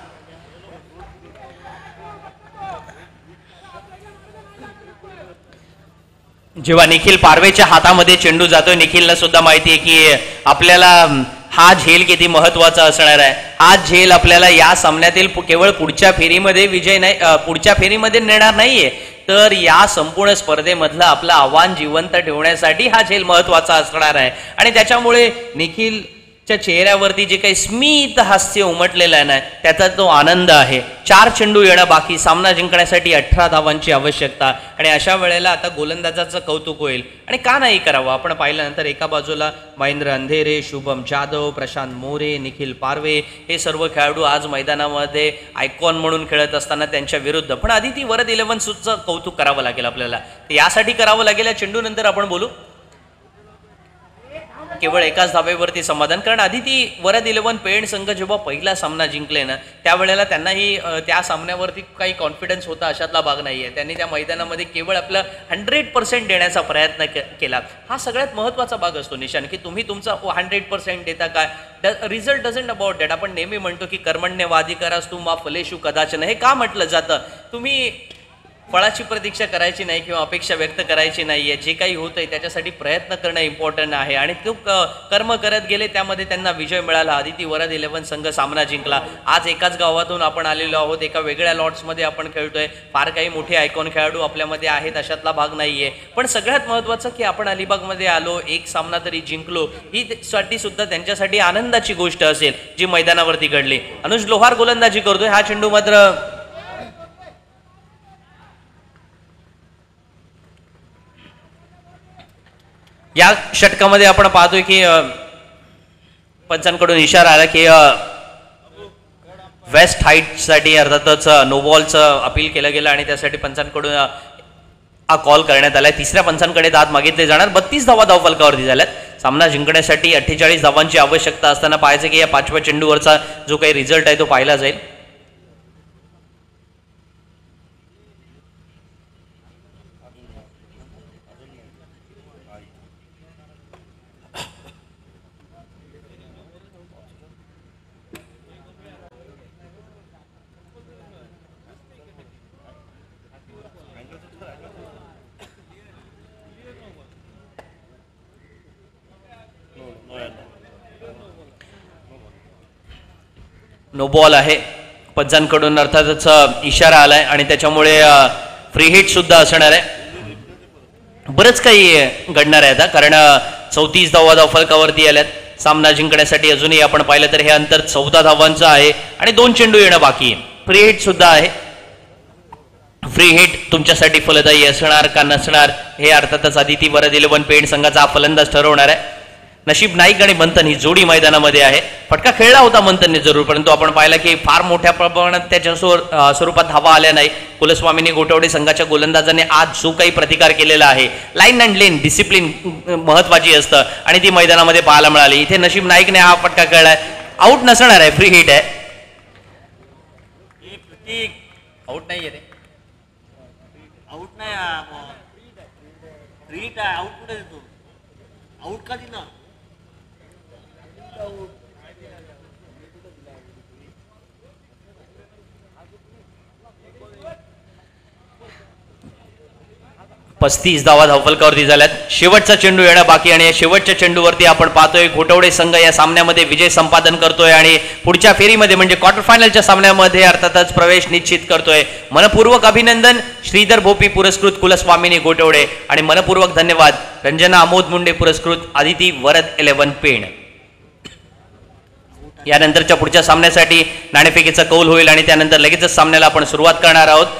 जेव्हा निखिल पारवेच्या हातामध्ये चेंडू जातोय, निखिलला सुद्धा माहिती आहे की आपल्याला हा झेल किती महत्वाचा असणार आहे. हा झेल आपल्याला या सामन्यातील केवळ पुढच्या फेरीमध्ये विजय नाही, पुढच्या फेरीमध्ये नेणार नाहीये, तर या संपूर्ण स्पर्धेमधलं आपलं आव्हान जिवंत ठेवण्यासाठी हा झेल महत्वाचा असणार आहे. आणि त्याच्यामुळे निखिलच्या चेहऱ्यावरती जे काही स्मित हास्य उमटलेलं आहे ना त्याचा तो आनंद आहे. 4 चेंडू येणं बाकी. सामना जिंकण्यासाठी 18 धावांची आवश्यकता. आणि अशा वेळेला आता गोलंदाजाचं कौतुक होईल आणि का नाही करावं. आपण पाहिल्यानंतर एका बाजूला महेंद्र अंधेरे, शुभम जाधव, प्रशांत मोरे, निखिल पारवे हे सर्व खेळाडू आज मैदानामध्ये आयकॉन म्हणून खेळत असताना त्यांच्या विरुद्ध. पण आधी ती वरद 11चं कौतुक करावं लागेल आपल्याला. यासाठी करावं लागेल. या चेंडू नंतर आपण बोलू. केवळ एकाच धाब्यावरती समाधान. कारण आधी ती वरद 11 पेण संघ जेव्हा पहिला सामना जिंकले ना त्यावेळेला त्यांनाही त्या सामन्यावरती काही कॉन्फिडन्स होता अशातला भाग नाहीये. त्यांनी त्या मैदानामध्ये केवळ आपलं 100% देण्याचा प्रयत्न केला. हा सगळ्यात महत्त्वाचा भाग असतो निशान, की तुम्ही तुमचा 100% देता काय. The result doesn't about that. आपण नेहमी म्हणतो की कर्मण्यवाधिकारास्तु मा फलेषु कदाचन. हे का म्हटलं जातं. तुम्ही फळाची प्रतीक्षा करायची नाही किंवा अपेक्षा व्यक्त करायची नाही आहे. जे काही होतंय त्याच्यासाठी प्रयत्न करणं इम्पॉर्टंट आहे आणि तो कर्म करत गेले, त्यामध्ये त्यांना विजय मिळाला. आदिती वरद 11 संघ सामना जिंकला. आज एकाच गावातून आपण आलेलो आहोत, एका वेगळ्या लॉट्समध्ये आपण खेळतोय. फार काही मोठे आयकॉन खेळाडू आपल्यामध्ये आहेत अशातला भाग नाहीये. पण सगळ्यात महत्त्वाचं की आपण अलिबागमध्ये आलो, एक सामना तरी जिंकलो, ही साठी सुद्धा त्यांच्यासाठी आनंदाची गोष्ट असेल जी मैदानावरती घडली. अनुज लोहार गोलंदाजी करतोय. हा चेंडू मात्र या षटकामध्ये आपण पाहतोय की पंचांकडून इशारा आला की वेस्ट हाईटसाठी अर्थातच नो बॉलचं अपील केलं गेलं आणि त्यासाठी पंचांकडून हा कॉल करण्यात आलाय. तिसऱ्या पंचांकडे दाद मागितले जाणार. 32 धावा धावफलकावरती झाल्यात. सामना जिंकण्यासाठी 48 धावांची आवश्यकता असताना पाहायचं की या 5व्या चेंडूवरचा जो काही रिझल्ट आहे तो पाहिला जाईल. नो बॉल आहे. पंचांकडून अर्थातच इशारा आलाय आणि त्याच्यामुळे फ्री हिट सुद्धा असणार आहे. बरंच काही घडणार आहे आता, कारण 34 धावा धावफलकावरती आल्यात. सामना जिंकण्यासाठी अजूनही आपण पाहिलं तर हे अंतर 14 धावांचं आहे आणि 2 चेंडू येणं बाकी आहे. फ्री हिट सुद्धा आहे. फ्री हिट तुमच्यासाठी फलदायी असणार का नसणार हे अर्थातच आदिती वरद 11 पेण संघाचा फलंदाज ठरवणार आहे. नशीब नाईक आणि मंथन ही जोडी मैदानामध्ये आहे. फटका खेळला होता मंथनने जरूर, परंतु आपण पाहिलं की फार मोठ्या प्रमाणात त्याच्या स्वरूपात धावा आल्या नाही. कुलस्वामिनी गोटवडे संघाच्या गोलंदाजाने आज जो काही प्रतिकार केलेला आहे, लाईन अँड लेन डिसिप्लिन महत्वाची असतं आणि ती मैदानामध्ये पाहायला मिळाली. इथे नशीब नाईकने हा फटका खेळलाय. आऊट नसणार आहे, फ्री हिट आहे. आउट नाही आहे रे, आउट नाही. रीट आहे, आउट कुठे देतो? आउट का दिला? आउट 35 धावा धावफलकावरती झाल्यात. शेवटचा चेंडू येणं बाकी आणि या शेवटच्या चेंडूवरती आपण पाहतोय घोटवडे संघ या सामन्यामध्ये विजय संपादन करतोय आणि पुढच्या फेरीमध्ये म्हणजे क्वार्टर फायनलच्या सामन्यामध्ये अर्थातच प्रवेश निश्चित करतोय. मनपूर्वक अभिनंदन श्रीधर भोपी पुरस्कृत कुलस्वामिनी गोटवडे आणि मनपूर्वक धन्यवाद रंजना अमोद मुंडे पुरस्कृत आदिती वरद 11 पेण. यानंतरच्या पुढच्या सामन्यासाठी नाणेफेकीचा कौल होईल आणि त्यानंतर लगेचच सामन्याला आपण सुरुवात करणार आहोत.